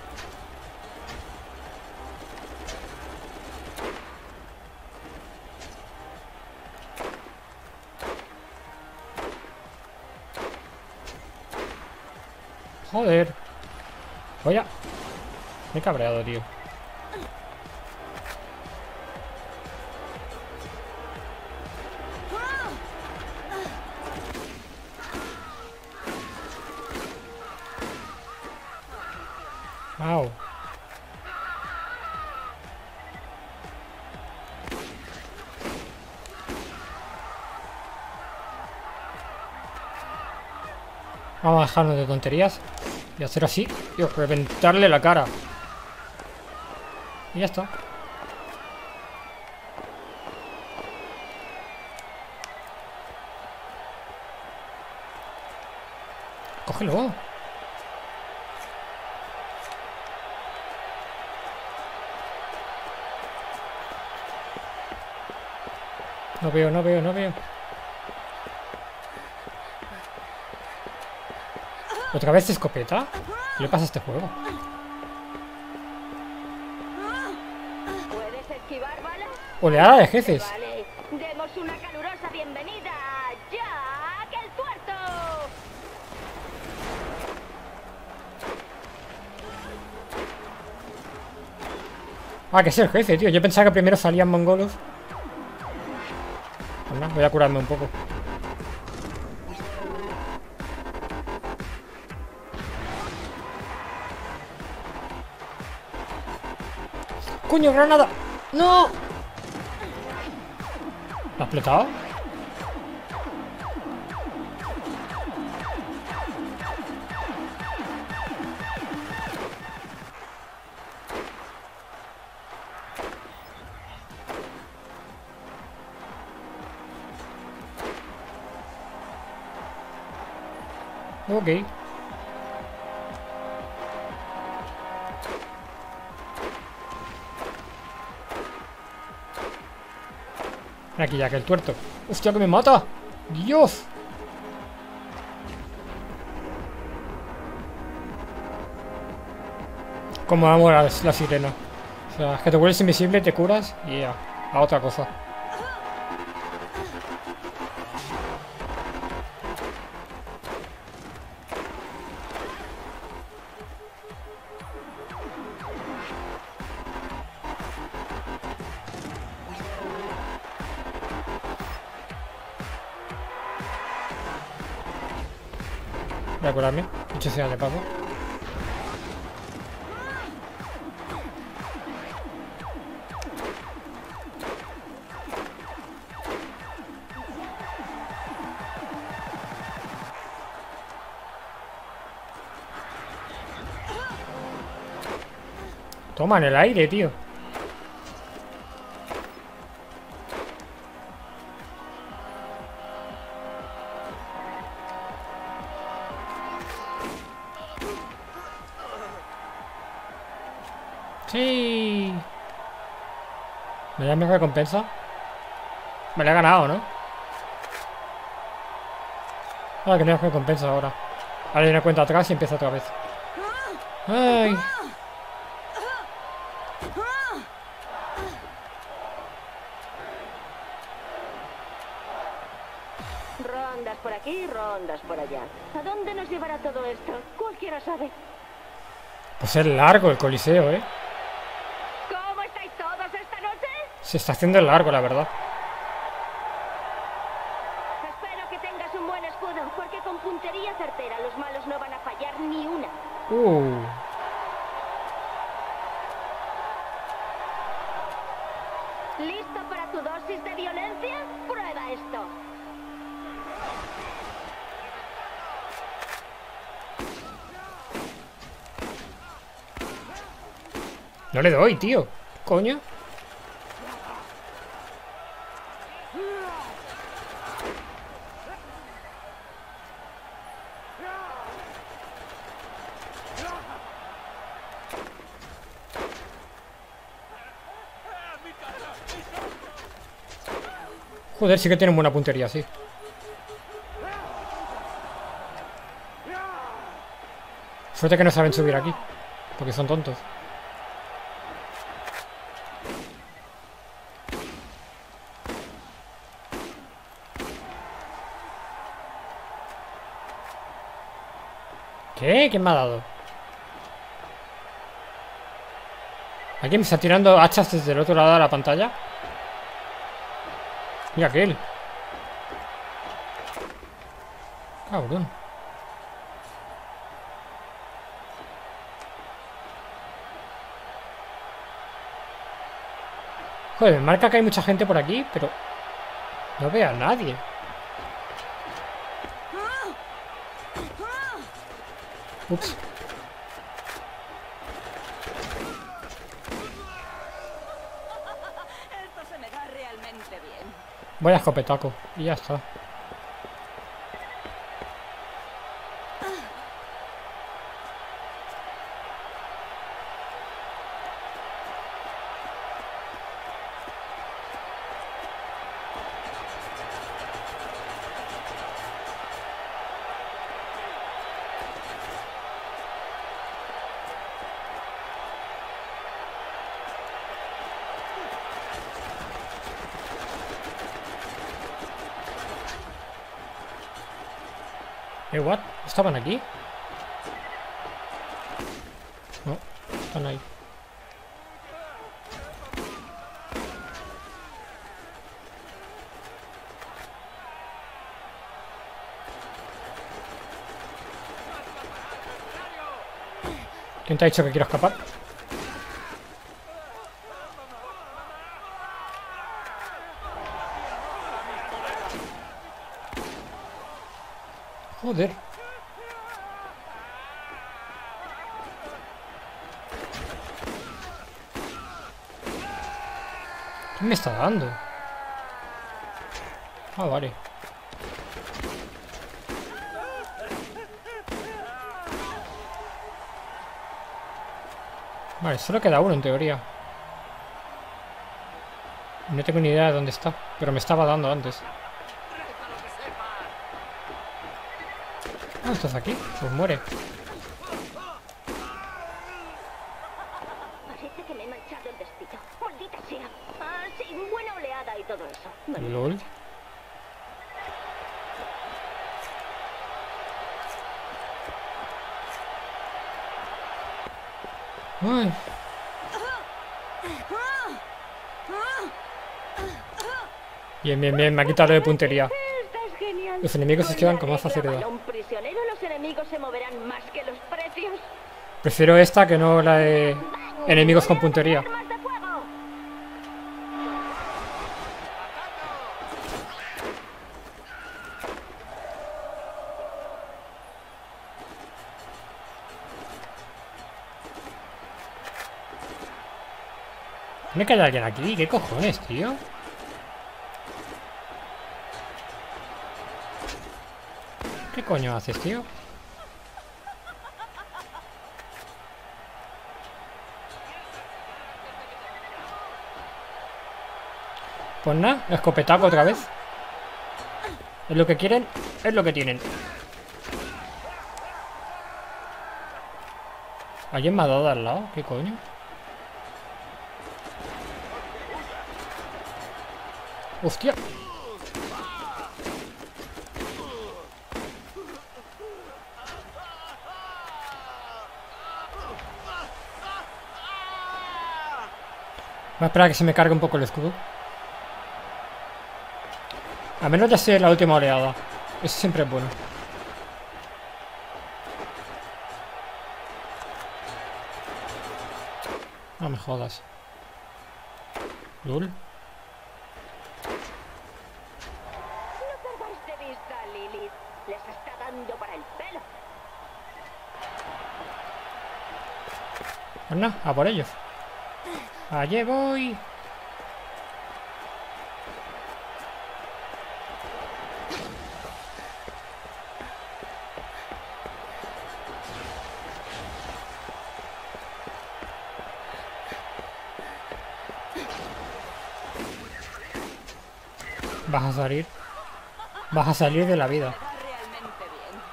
Joder. Oye. Me he cabreado, tío. Au. Vamos a dejarnos de tonterías y hacer así y reventarle la cara. Y ya está. Cógelo. No veo, no veo, no veo. ¿Otra vez escopeta? ¿Qué le pasa a este juego? ¿Puedes esquivar balas? Oleada de jefes. Vale, demos una calurosa bienvenida a Jack el Tuerto. Ah, que es el jefe, tío. Yo pensaba que primero salían mongolos. nada. Voy a curarme un poco. ¡Coño, granada! ¡No! ¿Lo has explotado? Ok. Aquí ya que el tuerto. ¡Hostia, que me mata! ¡Dios! Como amo la, la sirena. O sea, es que te vuelves invisible, te curas y ya. A otra cosa. Voy a curarme. Dicho sea de paso. Toma en el aire, tío. Sí. ¿Me da mi recompensa? Me la he ganado, ¿no? Ah, que no hay recompensa ahora. Ahora hay una cuenta atrás y empieza otra vez. ¡Ay! Rondas por aquí, rondas por allá. ¿A dónde nos llevará todo esto? Cualquiera sabe. Pues es largo el coliseo, ¿eh? ¿Cómo estáis todos esta noche? Se está haciendo largo, la verdad. Espero que tengas un buen escudo, porque con puntería certera los malos no van a fallar ni una. Uh. ¿Listo para tu dosis de violencia? Prueba esto. No le doy, tío. Coño. Joder, sí que tienen buena puntería, sí. Suerte que no saben subir aquí, porque son tontos. ¿Qué? ¿Quién me ha dado? ¿Alguien me está tirando hachas desde el otro lado de la pantalla? Mira aquel. Cabrón. Joder, me marca que hay mucha gente por aquí, pero no veo a nadie. Ups. Esto se me da realmente bien. Voy a escopetaco y ya está. Eh, what? ¿Estaban aquí? No, están ahí. ¿Quién te ha dicho que quiero escapar? Joder. ¿Qué me está dando? Ah, vale. Vale, solo queda uno en teoría. No tengo ni idea de dónde está, pero me estaba dando antes. Ah, ¿estás aquí? Pues muere. Parece que me he manchado el vestido. Maldita sea. Ah, sí, buena oleada y todo eso. Vale. LOL. Ay. Bien, bien, bien, me ha quitado lo de puntería. Estás genial. Los enemigos se esquivan con más facilidad. Un prisionero, los enemigos se moverán más que los precios. Prefiero esta que no la de enemigos con puntería. Armas de fuego. ¿Me queda alguien aquí? ¿Qué cojones, tío? ¿Qué coño haces, tío? Pues nada, escopetaco otra vez. Es lo que quieren, es lo que tienen. ¿Alguien me ha dado al lado? ¿Qué coño? ¡Hostia! Voy a esperar a que se me cargue un poco el escudo. A menos ya sé la última oleada. Eso siempre es bueno. No me jodas. Lul. No perdáis de vista a Lilith. Les está dando para el pelo. Pues nada, a por ellos. Allí voy. Vas a salir. Vas a salir de la vida. Va realmente bien.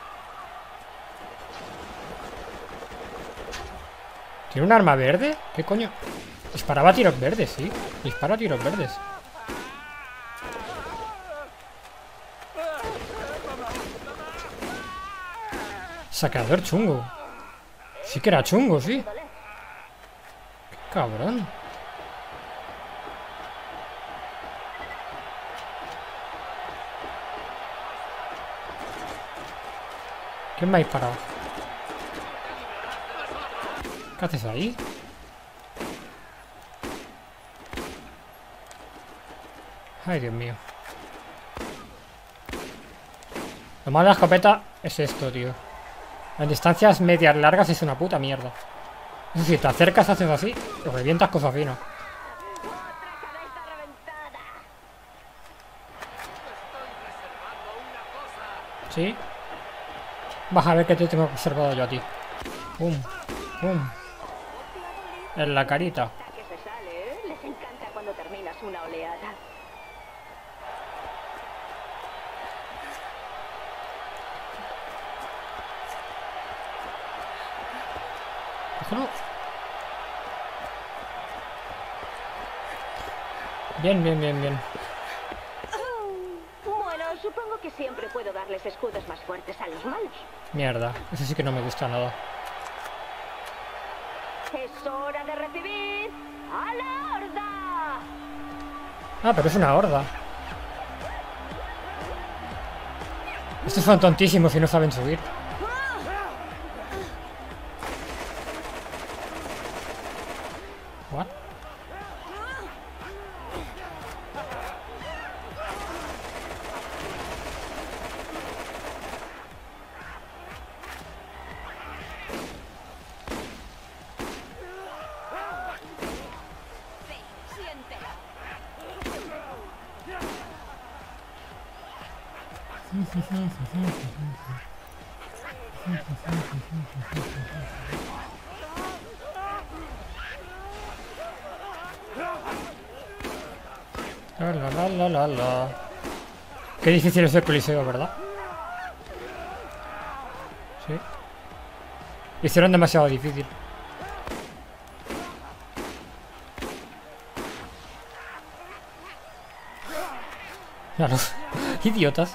¿Tiene un arma verde? ¿Qué coño? Disparaba tiros verdes, sí. Dispara tiros verdes. Saqueador chungo. Sí que era chungo, sí. Qué cabrón. ¿Quién me ha disparado? ¿Qué haces ahí? Ay, Dios mío. Lo malo de la escopeta es esto, tío. En distancias medias largas es una puta mierda. Eso sí, te acercas, haces así, lo revientas cosa fina. Otra cabeza reventada. ¿Sí? Vas a ver que te tengo observado yo a ti. Pum, pum. En la carita. Que se sale, ¿eh? Les encanta cuando terminas una oleada. Cógelo. Bien, bien, bien, bien. Bueno, supongo que siempre puedo darles escudos más fuertes a los malos. Mierda, eso sí que no me gusta nada. Es hora de recibir a la horda. Ah, pero es una horda. Estos son tontísimos y no saben subir. La, la, la, la, la, la. Qué difícil es el coliseo, ¿verdad? Sí. Hicieron demasiado difícil. Claro. Idiotas.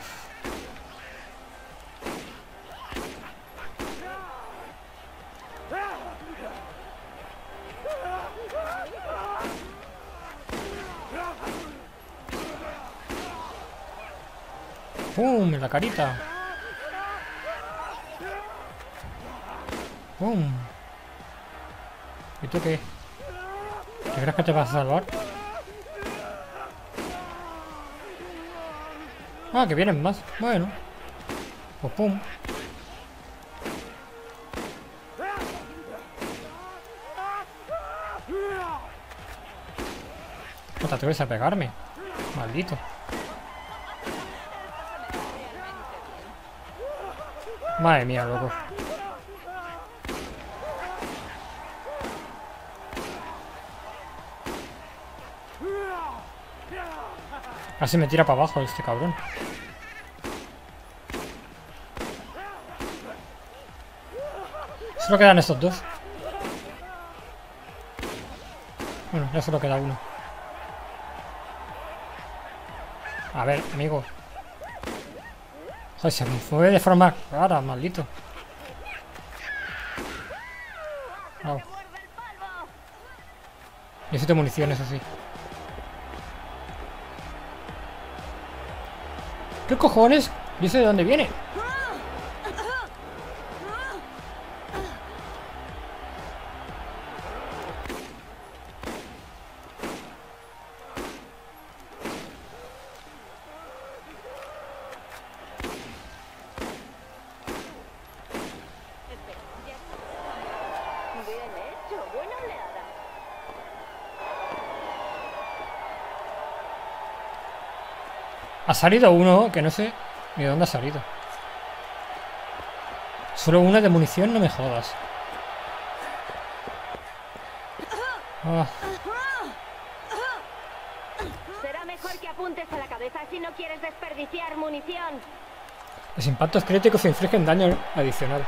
¡Pum! En la carita. ¡Pum! ¿Y tú qué? ¿Te crees que te vas a salvar? Ah, que vienen más. Bueno. Pues pum. ¿No te atreves a pegarme? Maldito. Madre mía, loco. Casi me tira para abajo este cabrón. Solo quedan estos dos. Bueno, ya solo queda uno. A ver, amigo. Joder, se me mueve de forma rara, maldito. Oh. Necesito municiones así. ¿Qué cojones? Yo sé de dónde viene. Bien hecho, buena oleada. Ha salido uno que no sé ni de dónde ha salido. Solo una de munición, no me jodas. Ah. Será mejor que apuntes a la cabeza si no quieres desperdiciar munición. Los impactos críticos infligen daño adicional.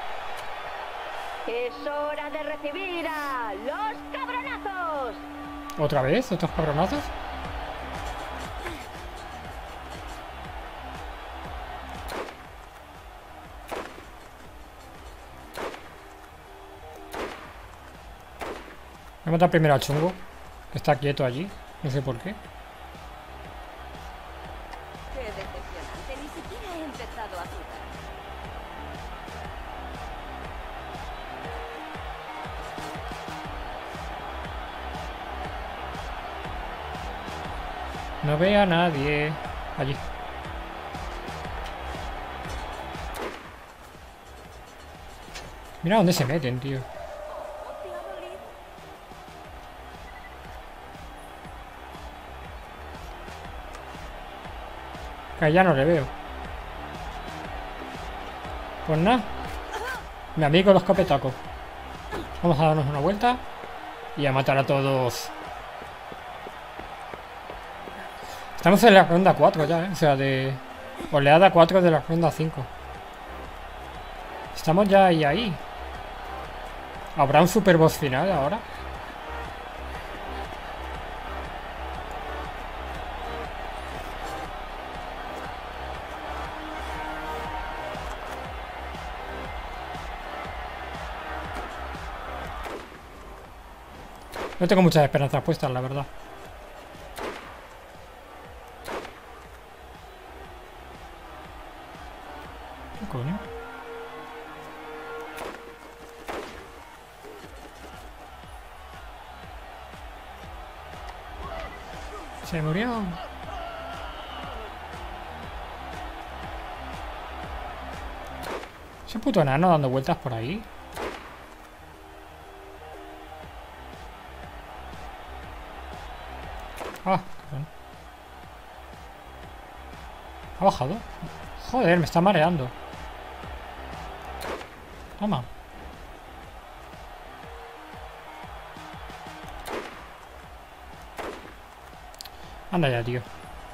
Es hora de recibir a los cabronazos. ¿Otra vez? ¿Otros cabronazos? Voy a matar primero al chungo, que está quieto allí. No sé por qué. Qué decepcionante. Ni siquiera he empezado a jugar. No veo a nadie. Allí. Mira dónde se meten, tío. Que ya no le veo. Pues nada. Mi amigo los copetacos. Vamos a darnos una vuelta y a matar a todos. Estamos en la ronda cuatro ya, ¿eh? O sea, de oleada cuatro de la ronda cinco. Estamos ya ahí, ahí. ¿Habrá un super boss final ahora? No tengo muchas esperanzas puestas, la verdad. ¿Qué coño? Se murió. Ese puto enano dando vueltas por ahí. Ah, cabrón. ¿Ha bajado? Joder, me está mareando. Toma. Anda ya, tío.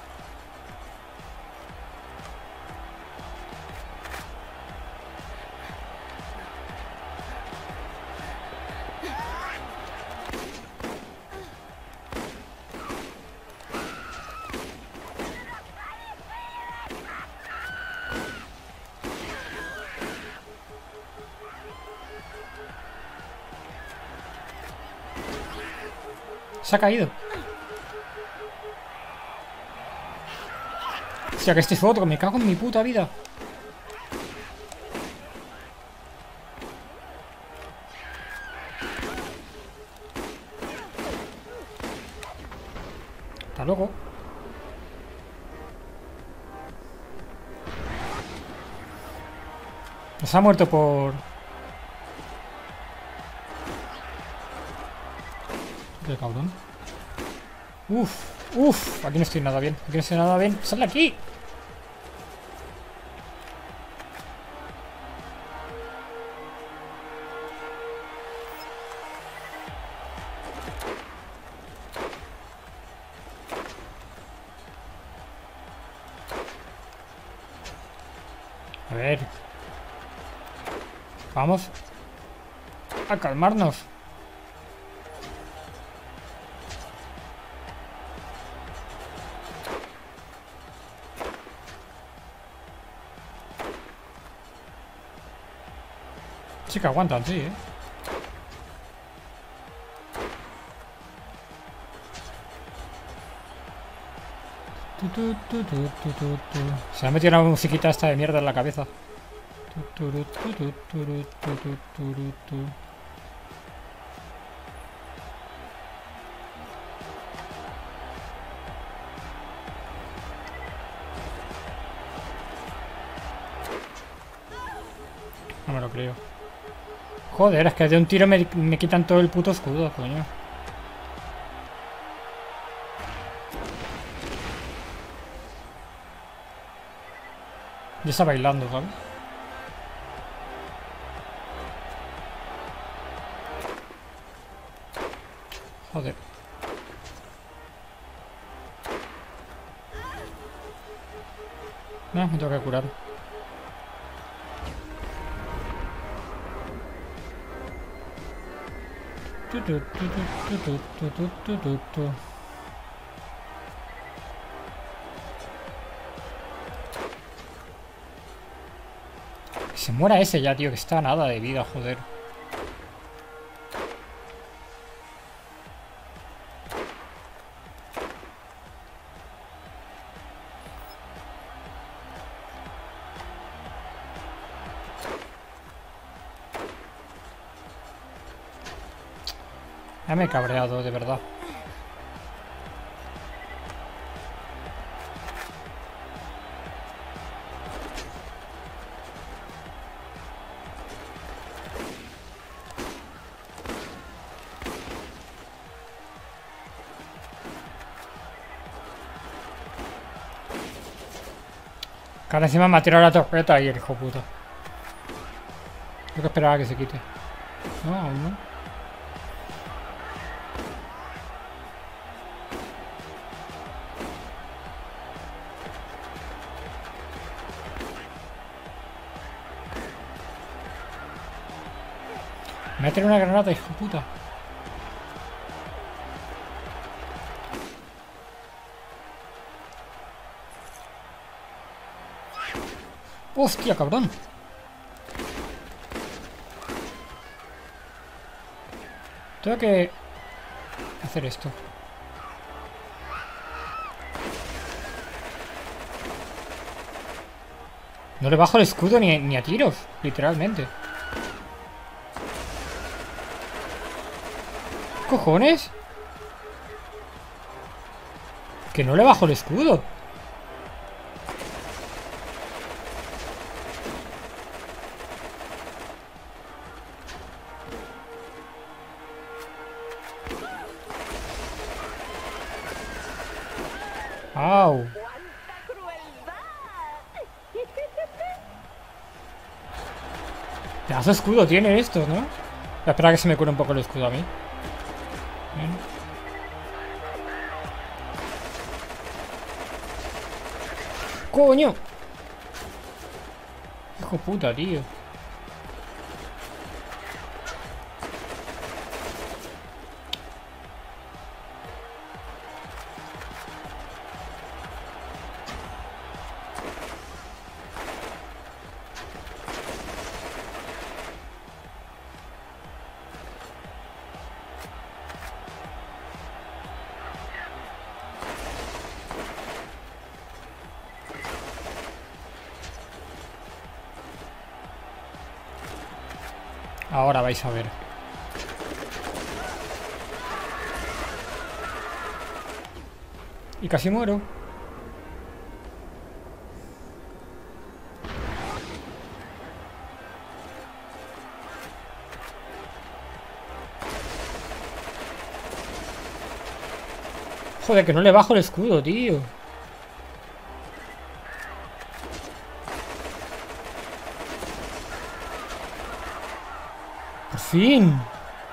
Se ha caído. Hostia, que este es otro. Me cago en mi puta vida. Hasta luego. Nos ha muerto por... Qué cabrón. Uf, uf. Aquí no estoy nada bien. Aquí no estoy nada bien. ¡Sal de aquí! A ver. Vamos a calmarnos. Sí que aguantan, sí, ¿eh? Tu, tu, tu, tu, tu, tu, tu. Se me ha metido una musiquita esta de mierda en la cabeza. Tu, tu, tu, tu, tu, tu, tu, tu, tu, tu. No me lo creo. Joder, es que de un tiro me, me quitan todo el puto escudo, coño. Ya está bailando, ¿sabes? Joder. No, me tengo que curar. Tu, tu, tu, tu, tu, tu, tu, tu, tu, tu. Que se muera ese ya, tío, que está a nada de vida, joder. Ya me he cabreado, de verdad. Que ahora encima me ha tirado la torpeta y el hijo puta. Tengo que esperar a que se quite. No, aún no. Me ha tirado una granada, hijo puta. Hostia, cabrón. Tengo que hacer esto. No le bajo el escudo ni, ni a tiros, literalmente. ¿Qué cojones? Que no le bajo el escudo. ¡Au! ¡Cuánta crueldad! Pedazo de escudo tienen estos, ¿no? Espera que se me cure un poco el escudo a mí. Bien. ¡Coño! Hijo puta, tío. Ahora vais a ver. Y casi muero. Joder, que no le bajo el escudo, tío. Por fin.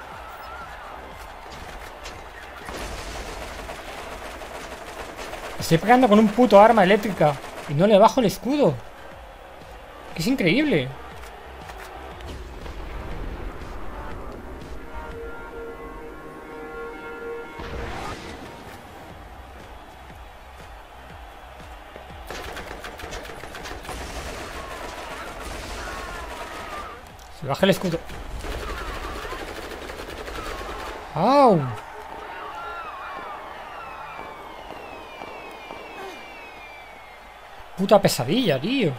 Estoy pegando con un puto arma eléctrica y no le bajo el escudo. Es increíble. Se baja el escudo. ¡Au! Puta pesadilla, tío.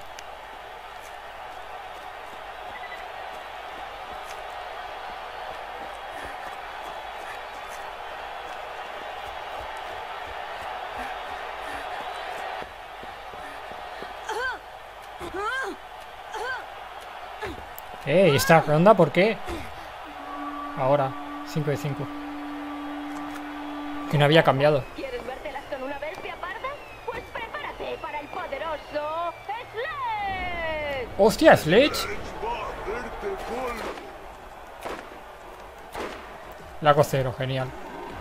Eh, esta ronda, ¿por qué? Ahora, cinco de cinco. Que no había cambiado. ¿Quieres vértelas con una bestia parda? Pues prepárate para el poderoso Sledge. ¡Hostia, Sledge! Lago cero, genial.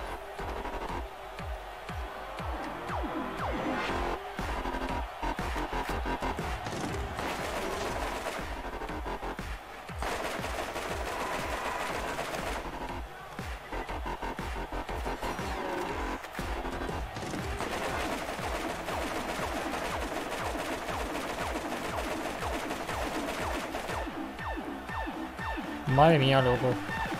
Madre mía, loco.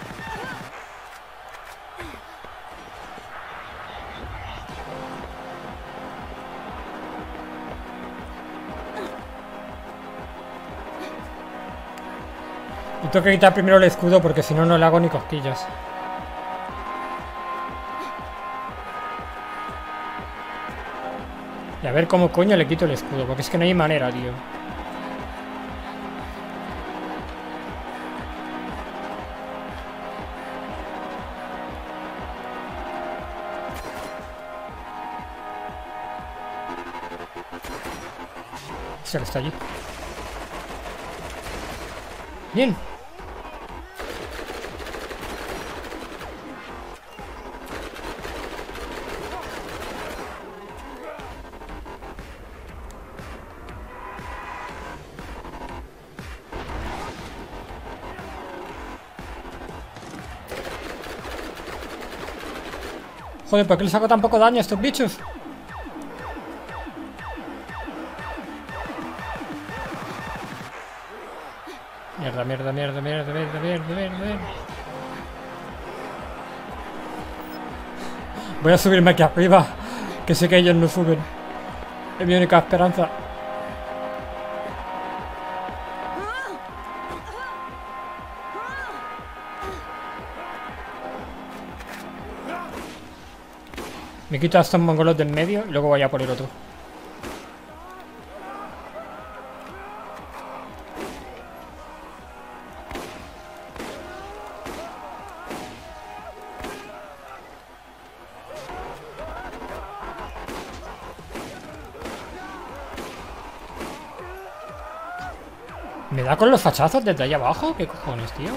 Y tengo que quitar primero el escudo porque si no, no le hago ni cosquillas. Y a ver cómo coño le quito el escudo, porque es que no hay manera, tío. Que está allí. Bien. Joder, ¿por qué les hago tan poco daño a estos bichos? Mierda, mierda, mierda, mierda, mierda, mierda, mierda, mierda. Voy a subirme aquí arriba, que sé que ellos no suben. Es mi única esperanza. Me quito a estos mongolos del medio y luego voy a por el otro. ¿Me da con los fachazos desde ahí abajo? ¿Qué cojones, tío?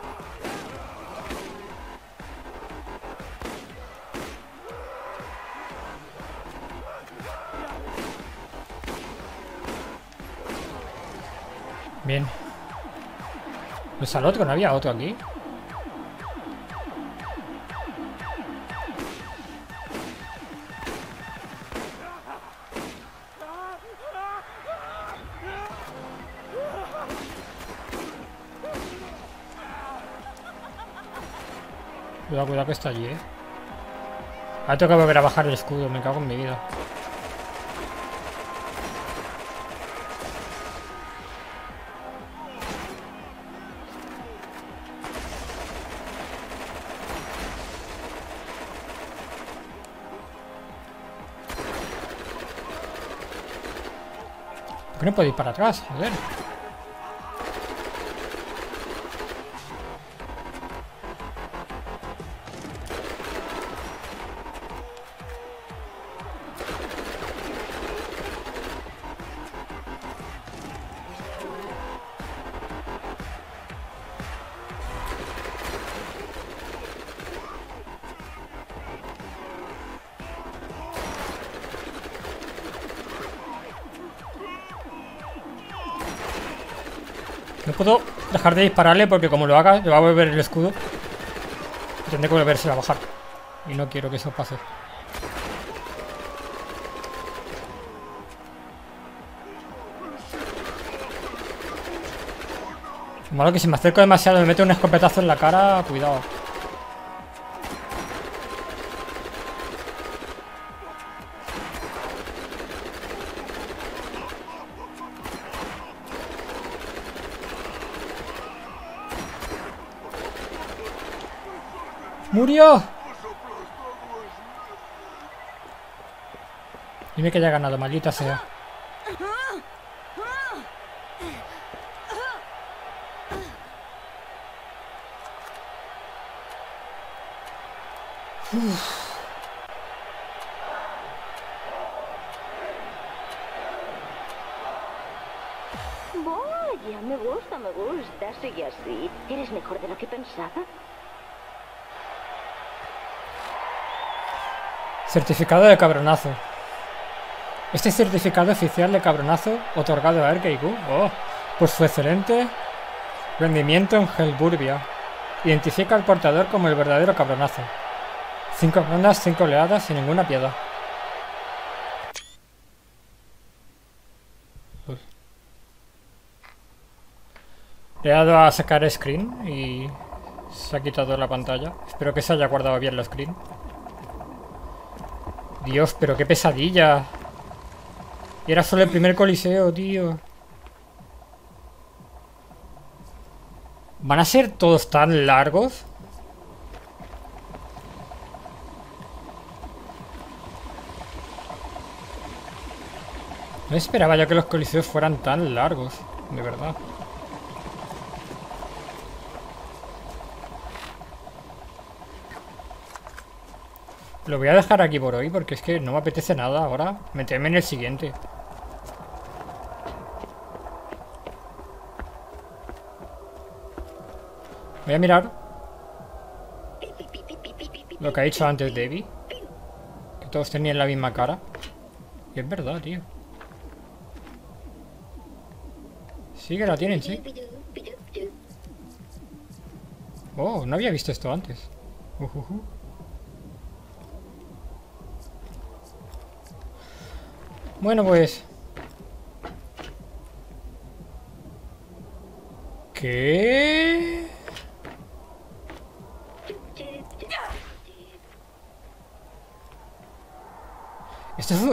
Bien. ¿Pues al otro? ¿No había otro aquí? Cuidado, cuidado que está allí, eh. Ahora tengo que volver a bajar el escudo, me cago en mi vida. ¿Por qué no puedo ir para atrás? Joder. No puedo dejar de dispararle porque como lo haga, le va a volver el escudo. Tendré que volverse a bajar. Y no quiero que eso pase. Malo que si me acerco demasiado me mete un escopetazo en la cara, cuidado. ¡Murió! Dime que haya ganado, maldita sea. Uf. Vaya, me gusta, me gusta. Sigue así. Eres mejor de lo que pensaba. Certificado de cabronazo. Este certificado oficial de cabronazo otorgado a Erkeiku. Oh, pues su excelente rendimiento en Helburbia. Identifica al portador como el verdadero cabronazo. Cinco rondas, cinco oleadas sin ninguna piedad. Uf. Le he dado a sacar screen y se ha quitado la pantalla. Espero que se haya guardado bien la screen. Dios, pero qué pesadilla. Y era solo el primer coliseo, tío. ¿Van a ser todos tan largos? No esperaba yo que los coliseos fueran tan largos, de verdad. Lo voy a dejar aquí por hoy porque es que no me apetece nada ahora meterme en el siguiente. Voy a mirar lo que ha dicho antes Debbie, que todos tenían la misma cara. Y es verdad, tío. Sí que la tienen, sí. Oh, no había visto esto antes. Uh, uh, uh. Bueno, pues... ¿Qué? Esto es un...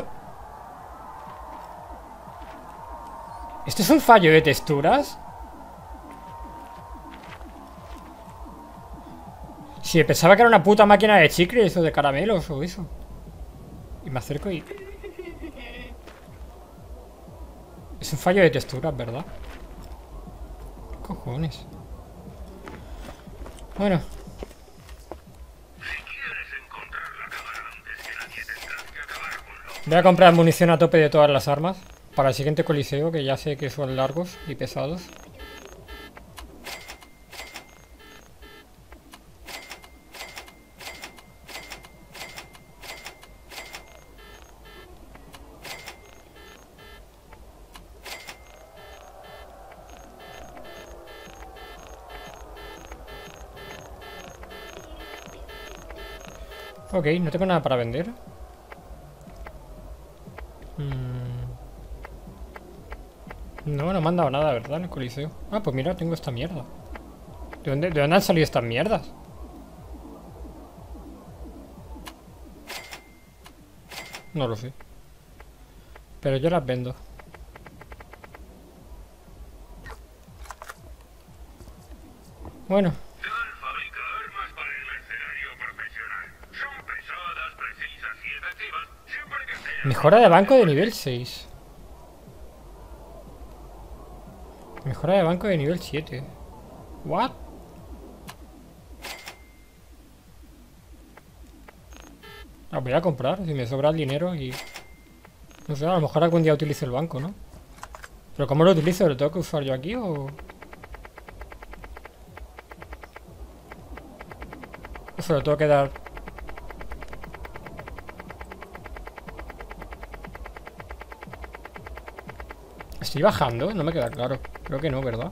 ¿Esto es un fallo de texturas? Sí, pensaba que era una puta máquina de chicles o de caramelos o eso. Y me acerco y... Es un fallo de texturas, ¿verdad? ¿Qué cojones? Bueno. Voy a comprar munición a tope de todas las armas para el siguiente coliseo, que ya sé que son largos y pesados. Ok, no tengo nada para vender. Mm. No, no me han dado nada, ¿verdad? En el coliseo. Ah, pues mira, tengo esta mierda. ¿De dónde, ¿De dónde han salido estas mierdas? No lo sé. Pero yo las vendo. Bueno. Mejora de banco de nivel seis. Mejora de banco de nivel siete. What? La voy a comprar si me sobra el dinero y... No sé, a lo mejor algún día utilizo el banco, ¿no? Pero ¿cómo lo utilizo? ¿Lo tengo que usar yo aquí o...? ¿O se lo tengo que dar? ¿Estoy bajando? No me queda claro. Creo que no, ¿verdad?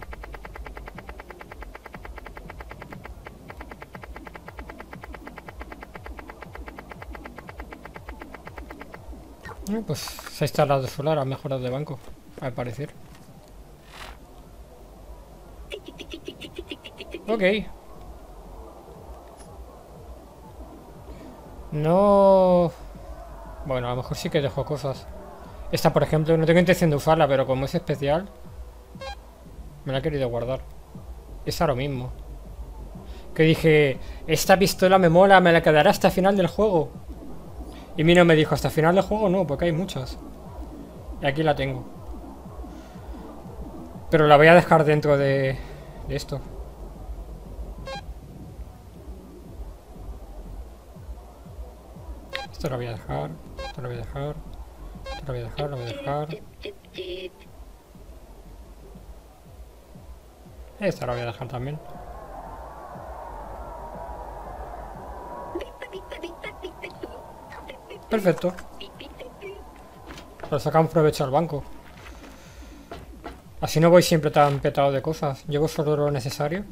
Eh, pues se ha instalado solar, ha mejorado de banco, al parecer. Ok. No... Bueno, a lo mejor sí que dejo cosas. Esta, por ejemplo, no tengo intención de usarla, pero como es especial, me la he querido guardar. Es ahora mismo. Que dije, esta pistola me mola, me la quedará hasta el final del juego. Y Mino me dijo, hasta el final del juego no, porque hay muchas. Y aquí la tengo. Pero la voy a dejar dentro de, de esto. Esto lo voy a dejar. Esto lo voy a dejar. Esto lo voy a dejar, lo voy a dejar. Esta la voy a dejar también. Perfecto. Lo sacamos provecho al banco. Así no voy siempre tan petado de cosas. Llevo solo lo necesario.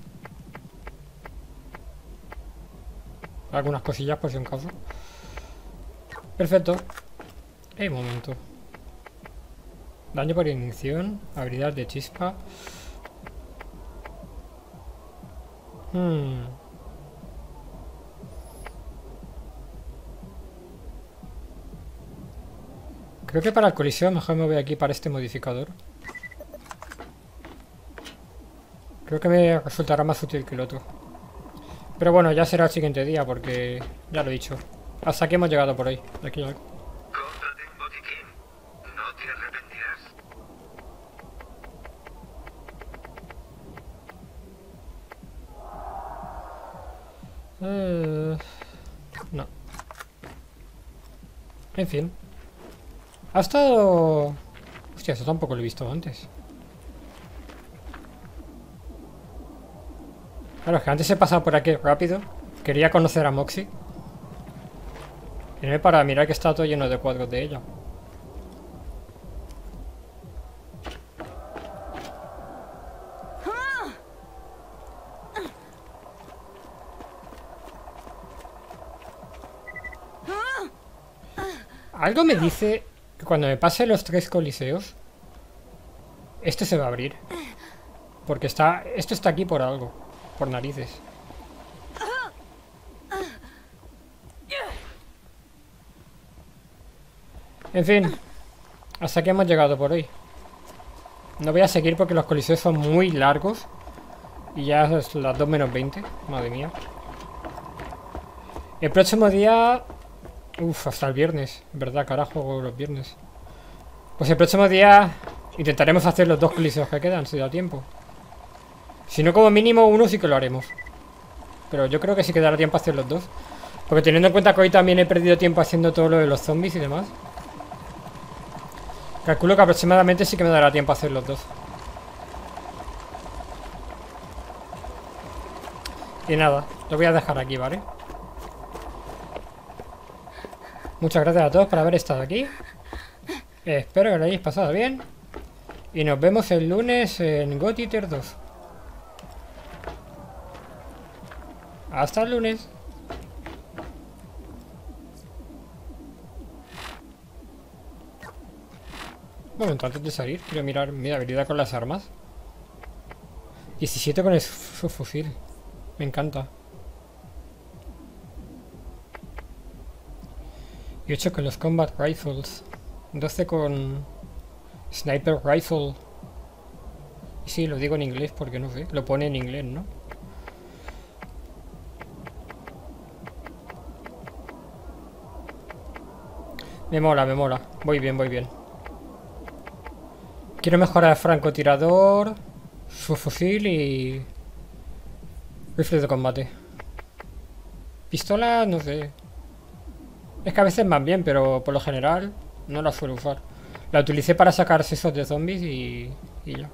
Algunas cosillas por si en caso. Perfecto. Eh, un momento. Daño por ignición. Habilidad de chispa. Hmm. Creo que para el coliseo mejor me voy aquí para este modificador. Creo que me resultará más útil que el otro. Pero bueno, ya será el siguiente día porque ya lo he dicho. Hasta aquí hemos llegado por ahí. De aquí a... Cómprate un botiquín. No te arrepentirás. Eh... No. En fin. Ha estado... Hostia, eso tampoco lo he visto antes. Claro, es que antes he pasado por aquí rápido. Quería conocer a Moxie. Y no para mirar que está todo lleno de cuadros de ella. Algo me dice que cuando me pase los tres coliseos, esto se va a abrir. Porque está, esto está aquí por algo. Por narices. En fin. Hasta aquí hemos llegado por hoy. No voy a seguir porque los coliseos son muy largos. Y ya es las dos menos veinte. Madre mía. El próximo día... Uf, hasta el viernes. ¿Verdad? Carajo, juego los viernes. Pues el próximo día intentaremos hacer los dos coliseos que quedan, si da tiempo. Si no, como mínimo uno sí que lo haremos. Pero yo creo que sí quedará tiempo hacer los dos. Porque teniendo en cuenta que hoy también he perdido tiempo haciendo todo lo de los zombies y demás, calculo que aproximadamente sí que me dará tiempo hacer los dos. Y nada, lo voy a dejar aquí, ¿vale? Muchas gracias a todos por haber estado aquí. Espero que lo hayáis pasado bien. Y nos vemos el lunes en God Eater dos. Hasta el lunes. Un momento, antes de salir, quiero mirar mi habilidad con las armas. diecisiete con el su fusil. Me encanta. Y ocho con los combat rifles. doce con sniper rifle. Y sí, lo digo en inglés porque no sé. Lo pone en inglés, ¿no? Me mola, me mola. Voy bien, voy bien. Quiero mejorar el francotirador, su fusil y rifle de combate. Pistola, no sé. Es que a veces van bien, pero por lo general no la suelo usar. La utilicé para sacar sesos de zombies y, y ya.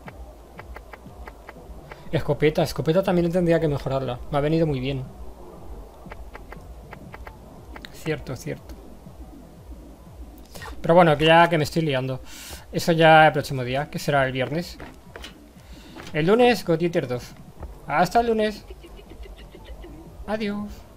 Escopeta, escopeta también tendría que mejorarla. Me ha venido muy bien. Cierto, cierto. Pero bueno, que ya que me estoy liando. Eso ya el próximo día, que será el viernes. El lunes, God Eater dos. Hasta el lunes. Adiós.